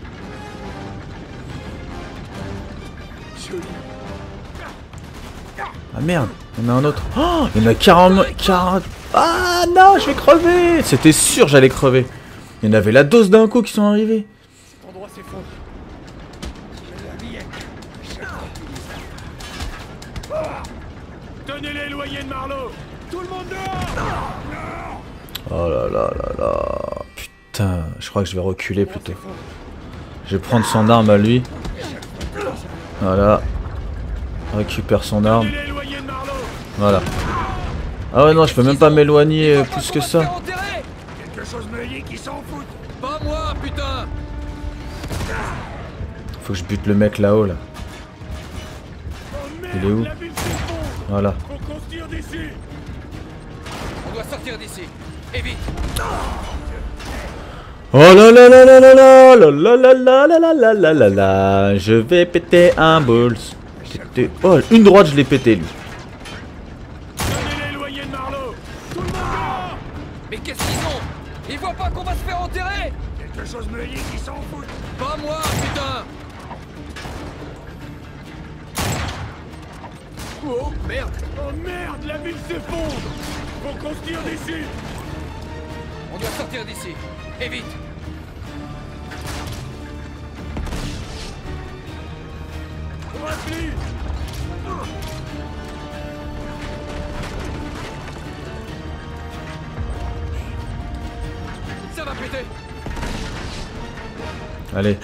Speaker 1: Ah merde, il y en a un autre. Oh, il y en a 40... Ah non, je vais crever. C'était sûr j'allais crever. Il y en avait la dose d'un coup qui sont arrivés.
Speaker 2: Cet endroit s'effondre.
Speaker 3: J'avais un billet. À chaque fois que tu dis ça.
Speaker 2: Tenez les loyers de Marlowe. Tout le monde dehors.
Speaker 1: Oh là là là là. Putain, je crois que je vais reculer plutôt. Je vais prendre son arme à lui. Voilà. Récupère son arme.
Speaker 2: Tenez les loyers de Marlowe.
Speaker 1: Voilà. Ah ouais non, je peux même pas m'éloigner plus que ça.
Speaker 3: Quelque chose me dit qu'ils s'en foutent.
Speaker 2: Pas moi, putain.
Speaker 1: Faut que je bute le mec là-haut là. Il est où?
Speaker 2: La ville s'effondre.
Speaker 1: Voilà.
Speaker 2: Faut qu'on se tire d'ici. On doit sortir d'ici. Et vite.
Speaker 1: Oh là là là là là là là là là là là là là là là là. Je vais péter un balls. Oh, une droite je l'ai pété lui.
Speaker 2: Tenez les loyers de Marlowe. Tout le monde dehors. Mais qu'est-ce qu'ils ont? Ils voient pas qu'on va se faire enterrer?
Speaker 3: Quelque chose me dit qu'ils s'en foutent.
Speaker 2: Pas moi, putain. Oh merde. Oh merde, la ville s'effondre. Faut qu'on se tire d'ici. On doit sortir d'ici. Et vite. Repli.
Speaker 5: côté.
Speaker 1: Allez.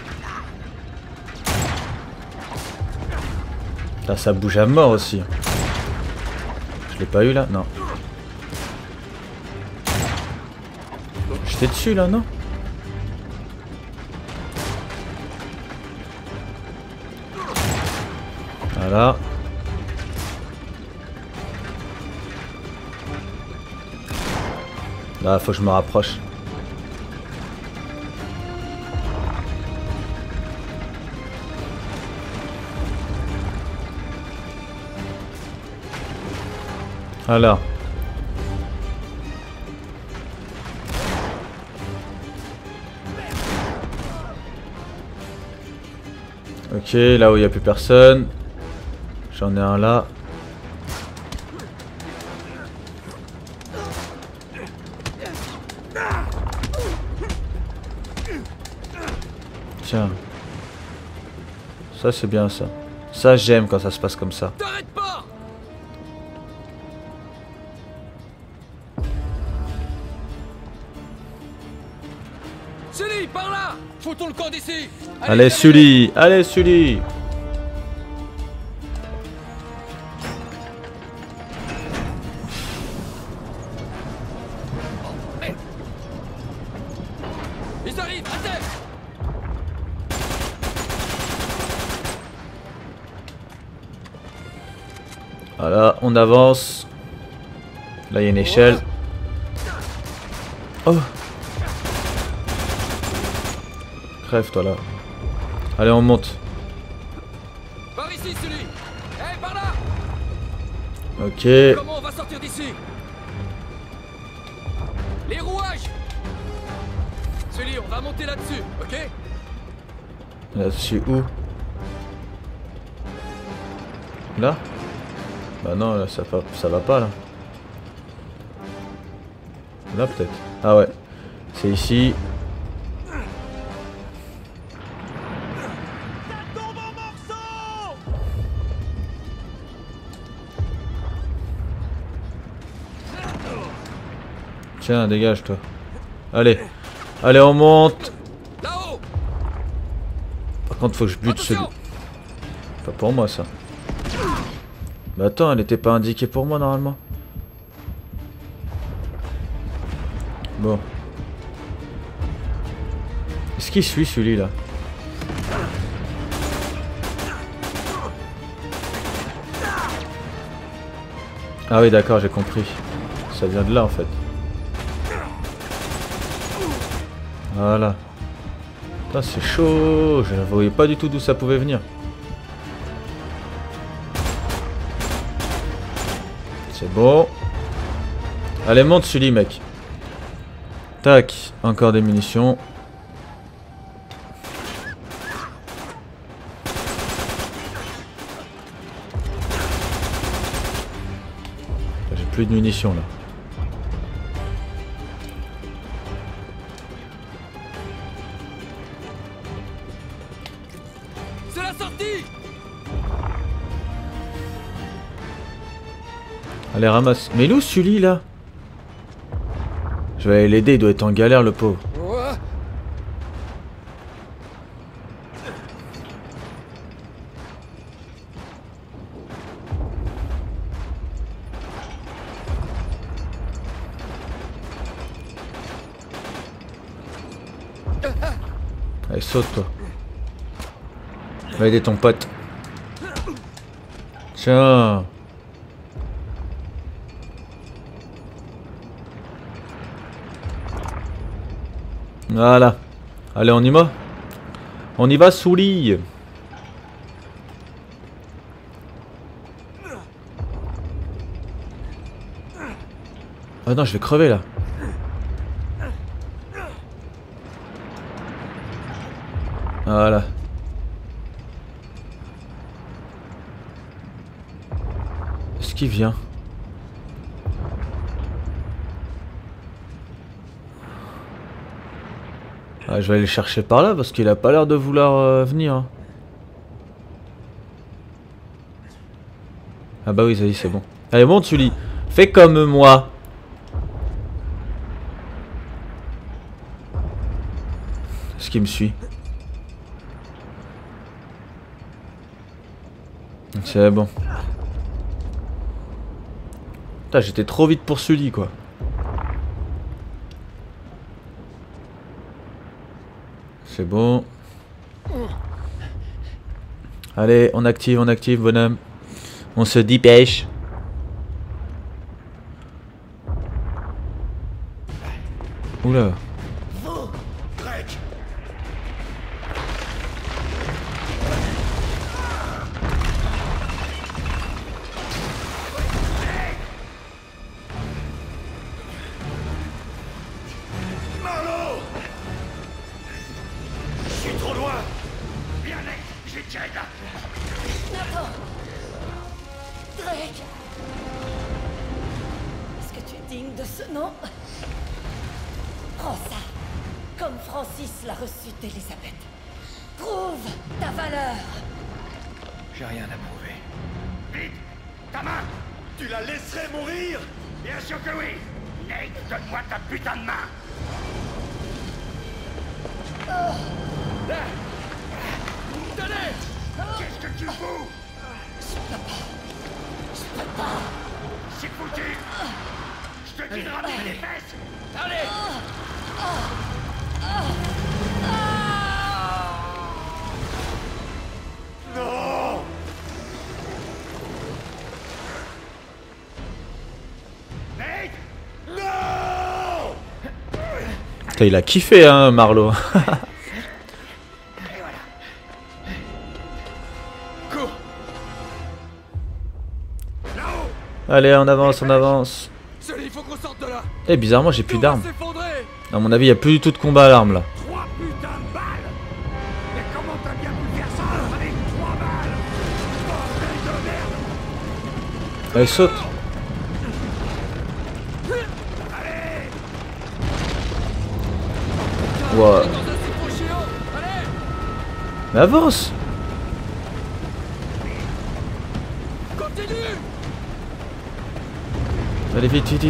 Speaker 1: Là, ça bouge à mort aussi. Je l'ai pas eu là? Non. J'étais dessus là, non? Voilà. Là, faut que je me rapproche. Voilà. Ok, là où il n'y a plus personne. J'en ai un là. Tiens. Ça c'est bien ça. Ça j'aime quand ça se passe comme ça.
Speaker 5: T'arrêtes pas! Sully, par là! Foutons le camp d'ici!
Speaker 1: Allez Sully! Allez Sully!
Speaker 5: Ils arrivent, à terre!
Speaker 1: Voilà, on avance. Là il y a une échelle. Oh! Crève toi là. Allez on monte.
Speaker 5: Par ici, Sully! Hé, par là!
Speaker 1: Ok.
Speaker 5: Comment on va sortir d'ici? Les rouages! Sully, on va monter là-dessus, ok?
Speaker 1: Là-dessus où? Là? Bah non, là ça va pas là. Là peut-être. Ah ouais. C'est ici. Tiens, dégage toi. Allez. Allez, on monte.
Speaker 5: Là-haut!
Speaker 1: Par contre, faut que je bute celui.
Speaker 5: Attention!
Speaker 1: Pas pour moi ça. Bah attends, elle était pas indiquée pour moi normalement. Bon. Est-ce qu'il suit celui-là? Ah oui d'accord, j'ai compris. Ça vient de là en fait. Voilà. Putain c'est chaud. Je ne voyais pas du tout d'où ça pouvait venir. C'est bon. Allez monte Sully mec. Tac. Encore des munitions. J'ai plus de munitions là.
Speaker 5: C'est la sortie!
Speaker 1: Allez ramasse. Mais il est où Sully là? Je vais aller l'aider, il doit être en galère le pauvre.
Speaker 5: Ouais.
Speaker 1: Allez saute toi. Va aider ton pote. Tiens. Voilà. Allez, on y va. On y va, Sully. Ah non, je vais crever là. Voilà. Est-ce qu'il vient? Ah, je vais aller le chercher par là parce qu'il a pas l'air de vouloir venir. Hein. Ah bah oui, ça y est, c'est bon. Allez, monte Sully. Fais comme moi. qu'il me suit. C'est bon. Putain, j'étais trop vite poursuivi quoi. C'est bon. Allez, on active, bonhomme. On se dépêche. Oula.
Speaker 3: Drake! Marlowe! Je suis trop loin! Viens, mec, je vais tirer de là!
Speaker 4: Nathan! Drake! Est-ce que tu es digne de ce nom? Prends ça, comme Francis l'a reçu d'Elisabeth. Prouve ta valeur!
Speaker 2: J'ai rien à prouver.
Speaker 3: Vite! Ta main! Tu la laisserais mourir? Bien sûr que oui! Nate, donne-moi ta putain de main!
Speaker 5: Tenez!
Speaker 3: Qu'est-ce que tu fous?
Speaker 4: Je peux pas!
Speaker 3: C'est foutu! Je te dis de ramener les fesses!
Speaker 5: Allez!
Speaker 3: Non! Nate! Non!
Speaker 1: Putain, il a kiffé hein Marlowe.
Speaker 3: Et voilà.
Speaker 5: Cours!
Speaker 3: Là-haut!
Speaker 1: Allez, on avance.
Speaker 5: Sully, il faut qu'on sorte de là!
Speaker 1: Eh, bizarrement, j'ai plus
Speaker 5: Tout va
Speaker 1: d'armes.
Speaker 5: s'effondrer!
Speaker 1: À mon avis, il n'y a plus du tout de combat à l'arme là.
Speaker 3: 3 putains de balles! Mais comment t'as bien pu faire ça avec 3 balles? Bordel de merde!
Speaker 1: Allez, saute.
Speaker 3: Allez!
Speaker 1: Ouais.
Speaker 5: Dans un site chiant! Allez!
Speaker 1: Mais avance.
Speaker 5: Continue!
Speaker 1: Allez, vite.
Speaker 5: Il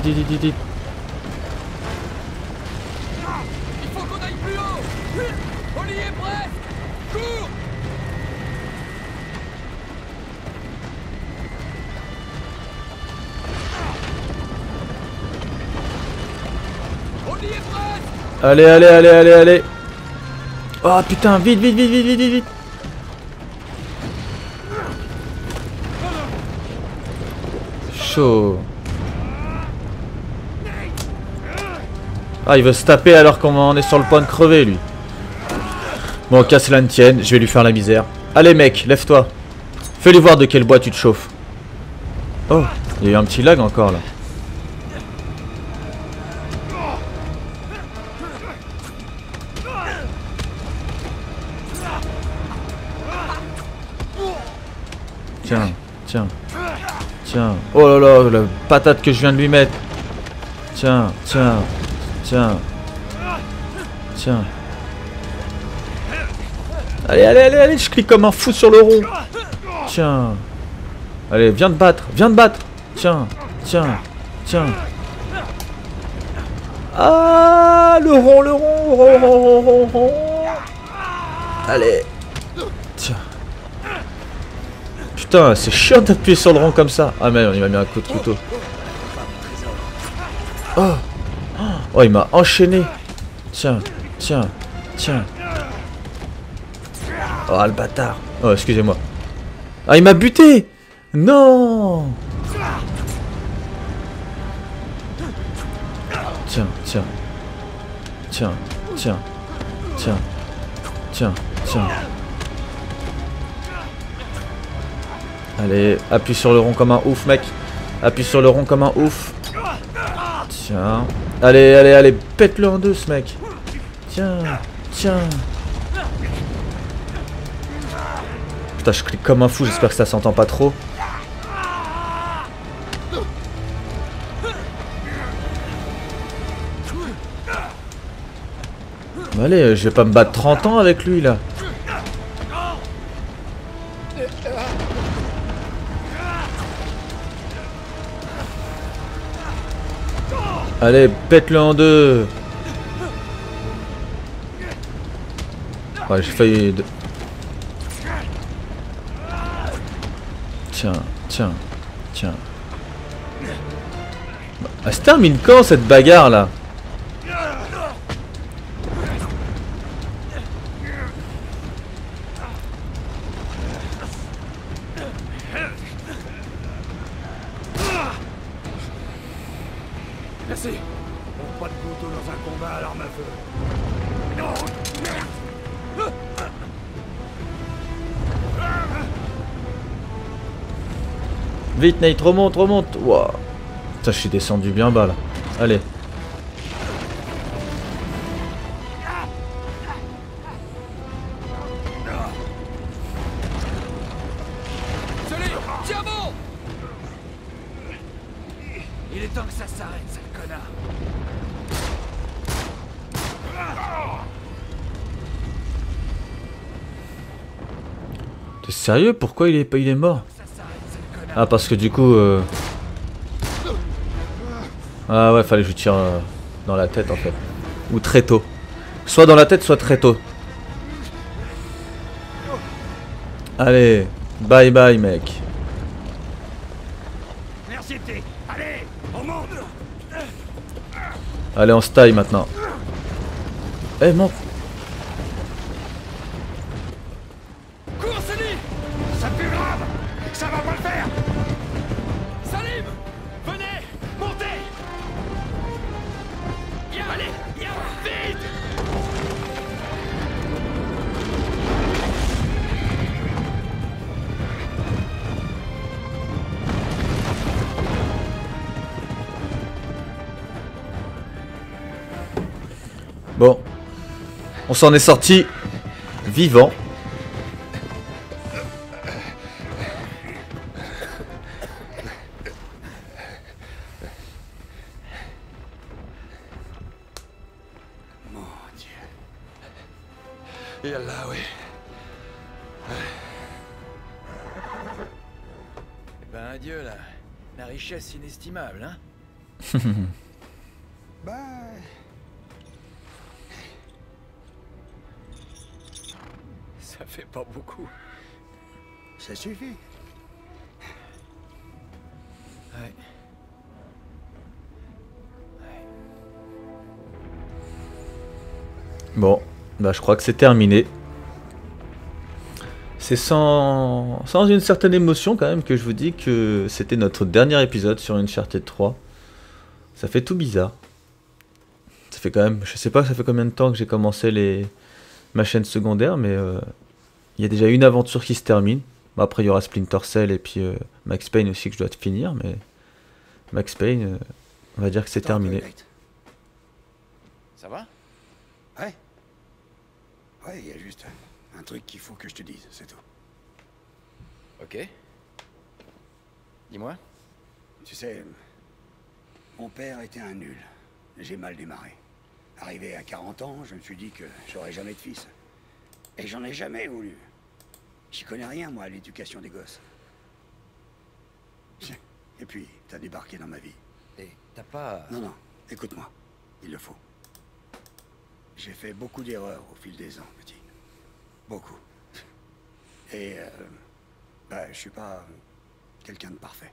Speaker 5: faut qu'on aille plus haut! Vite! On y est presque! Cours! On y est presque!
Speaker 1: Allez. Oh putain, vite. Chaud. Ah, il veut se taper alors qu'on est sur le point de crever lui. Bon, qu'à cela ne tienne, je vais lui faire la misère. Allez mec, lève-toi. Fais-lui voir de quel bois tu te chauffes. Oh, il y a eu un petit lag encore là. Tiens. Oh là là, la patate que je viens de lui mettre. Tiens. Allez, je clique comme un fou sur le rond. Tiens. Allez, viens de battre. Tiens. Ah, le rond. Allez. Tiens. Putain, c'est chiant d'appuyer sur le rond comme ça. Ah merde, il m'a mis un coup de couteau. Oh, il m'a enchaîné. Tiens. Oh, le bâtard. Oh, excusez-moi. Ah, il m'a buté. Non. Tiens. Allez, appuie sur le rond comme un ouf, mec. Tiens. Allez, pète-le en deux, ce mec. Tiens. Putain, je clique comme un fou, j'espère que ça s'entend pas trop. Allez, je vais pas me battre 30 ans avec lui, là. Allez, pète-le en deux. Ouais, j'ai failli... Tiens, tiens, tiens. Elle se termine quand cette bagarre là?
Speaker 5: Merci.
Speaker 3: Pas de couteau dans un combat à l'arme à feu.
Speaker 1: Vite Nate, remonte, remonte. Wow. Putain, je suis descendu bien bas là. Allez.
Speaker 5: Sully, tiens bon. Il est temps que ça s'arrête, sale connard.
Speaker 1: T'es sérieux? Pourquoi il est mort?
Speaker 5: Ça s'arrête, sale connard.
Speaker 1: Ah parce que du coup... Ah ouais, fallait que je tire dans la tête en fait. Ou très tôt. Soit dans la tête, soit très tôt. Allez, bye bye mec.
Speaker 3: Merci T. Allez, on monte.
Speaker 1: Allez, on se taille maintenant. Eh, monte.
Speaker 5: Cours, Sully.
Speaker 3: Ça pue grave. Ça va pas le faire.
Speaker 5: Salim, venez, montez. Viens, allez, viens, vite.
Speaker 1: Bon. On s'en est sorti vivant.
Speaker 3: Mon Dieu.
Speaker 5: Yallah, oui. Eh ben, adieu, là. La richesse inestimable, hein.
Speaker 3: Bah...
Speaker 5: Ça fait pas beaucoup.
Speaker 3: Ça suffit.
Speaker 5: Ouais.
Speaker 1: Bon, bah je crois que c'est terminé. C'est sans une certaine émotion quand même que je vous dis que c'était notre dernier épisode sur Uncharted 3. Ça fait tout bizarre. Ça fait quand même, je sais pas ça fait combien de temps que j'ai commencé ma chaîne secondaire, mais il y a déjà une aventure qui se termine. Bon, après il y aura Splinter Cell et puis Max Payne aussi que je dois finir, mais Max Payne, on va dire que c'est terminé.
Speaker 5: Ça va?
Speaker 3: Ouais. Ouais, il y a juste un truc qu'il faut que je te dise, c'est tout.
Speaker 5: Ok. Dis-moi.
Speaker 3: Tu sais, mon père était un nul. J'ai mal démarré. Arrivé à 40 ans, je me suis dit que j'aurais jamais de fils. Et j'en ai jamais voulu. J'y connais rien, moi, à l'éducation des gosses. Et puis, t'as débarqué dans ma vie.
Speaker 5: Et t'as pas...
Speaker 3: Non, non, écoute-moi. Il le faut. J'ai fait beaucoup d'erreurs au fil des ans, petit. Beaucoup. Et, bah, je suis pas quelqu'un de parfait.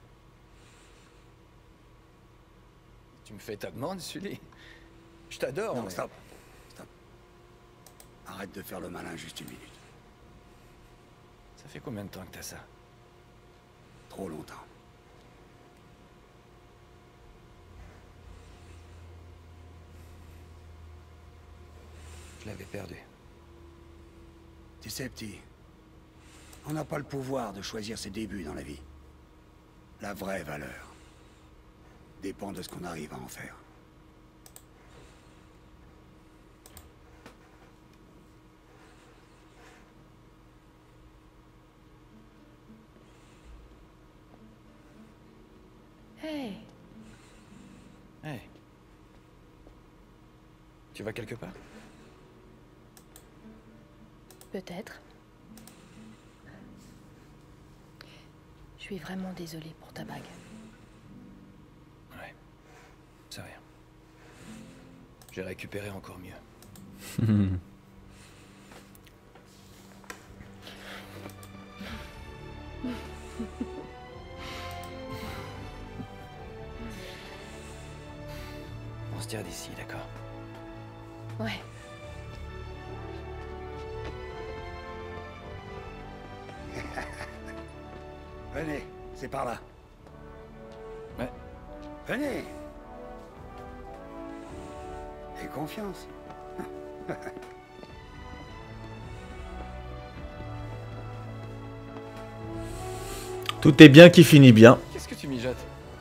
Speaker 5: Tu me fais ta demande, Sully. Je t'adore,
Speaker 3: Non,
Speaker 5: mais...
Speaker 3: stop. Stop. Arrête de faire le malin juste une minute.
Speaker 5: Ça fait combien de temps que t'as ça?
Speaker 3: Trop longtemps.
Speaker 5: Je l'avais perdu.
Speaker 3: Tu sais, petit, on n'a pas le pouvoir de choisir ses débuts dans la vie. La vraie valeur dépend de ce qu'on arrive à en faire.
Speaker 4: Hey,
Speaker 5: Hey. Tu vas quelque part?
Speaker 4: peut-être. Je suis vraiment désolée pour ta bague.
Speaker 5: Ouais. C'est rien. J'ai récupéré encore mieux.
Speaker 2: On se tire d'ici, d'accord?
Speaker 4: Ouais.
Speaker 3: Venez, c'est par là.
Speaker 2: Ouais.
Speaker 3: Venez. Aie confiance.
Speaker 1: Tout est bien qui finit bien.
Speaker 2: Qu'est-ce que tu mijotes?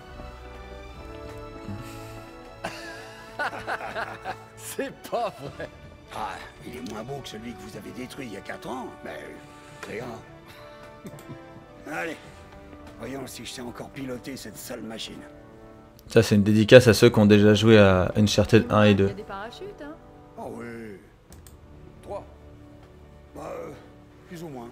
Speaker 2: C'est pas vrai.
Speaker 3: Ah, il est moins beau que celui que vous avez détruit il y a 4 ans, mais c'est grave. Allez, voyons si je sais encore piloter cette sale machine.
Speaker 1: Ça, c'est une dédicace à ceux qui ont déjà joué à Uncharted 1 et
Speaker 4: Il
Speaker 1: 2.
Speaker 4: y a des parachutes, hein.
Speaker 3: Oh oui.
Speaker 2: 3.
Speaker 3: Bah, plus ou moins.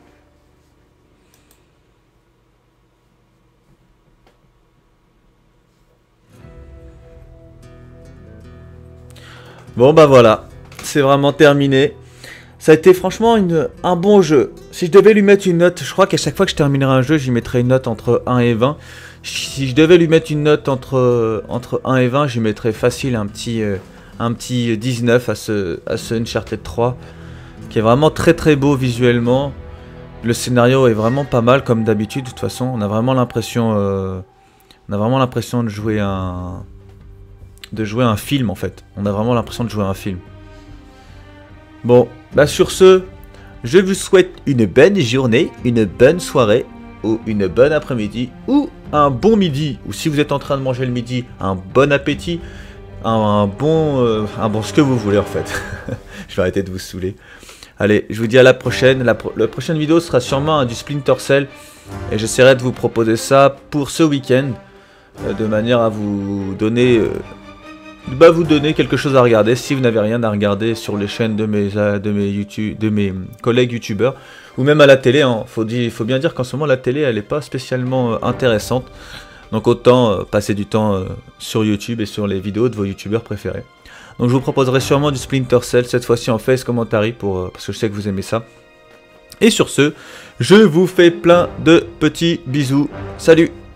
Speaker 1: Bon bah voilà, c'est vraiment terminé. Ça a été franchement un bon jeu. Si je devais lui mettre une note, je crois qu'à chaque fois que je terminerai un jeu, j'y mettrais une note entre 1 et 20. Si je devais lui mettre une note entre 1 et 20, j'y mettrais facile un petit 19 à ce Uncharted 3. Qui est vraiment très très beau visuellement. Le scénario est vraiment pas mal comme d'habitude. De toute façon, on a vraiment l'impression de jouer un film en fait. On a vraiment l'impression de jouer un film. Bon, bah sur ce, je vous souhaite une bonne journée, une bonne soirée, ou une bonne après-midi, ou un bon midi, ou si vous êtes en train de manger le midi, un bon appétit, un bon ce que vous voulez en fait. Je vais arrêter de vous saouler. Allez, je vous dis à la prochaine. La prochaine vidéo sera sûrement du Splinter Cell, et j'essaierai de vous proposer ça pour ce week-end, de manière à vous donner quelque chose à regarder si vous n'avez rien à regarder sur les chaînes de mes collègues youtubeurs ou même à la télé. Hein. Faut bien dire qu'en ce moment la télé elle est pas spécialement intéressante, donc autant passer du temps sur YouTube et sur les vidéos de vos youtubeurs préférés. Donc je vous proposerai sûrement du Splinter Cell cette fois-ci en face commentary parce que je sais que vous aimez ça. Et sur ce, je vous fais plein de petits bisous. Salut!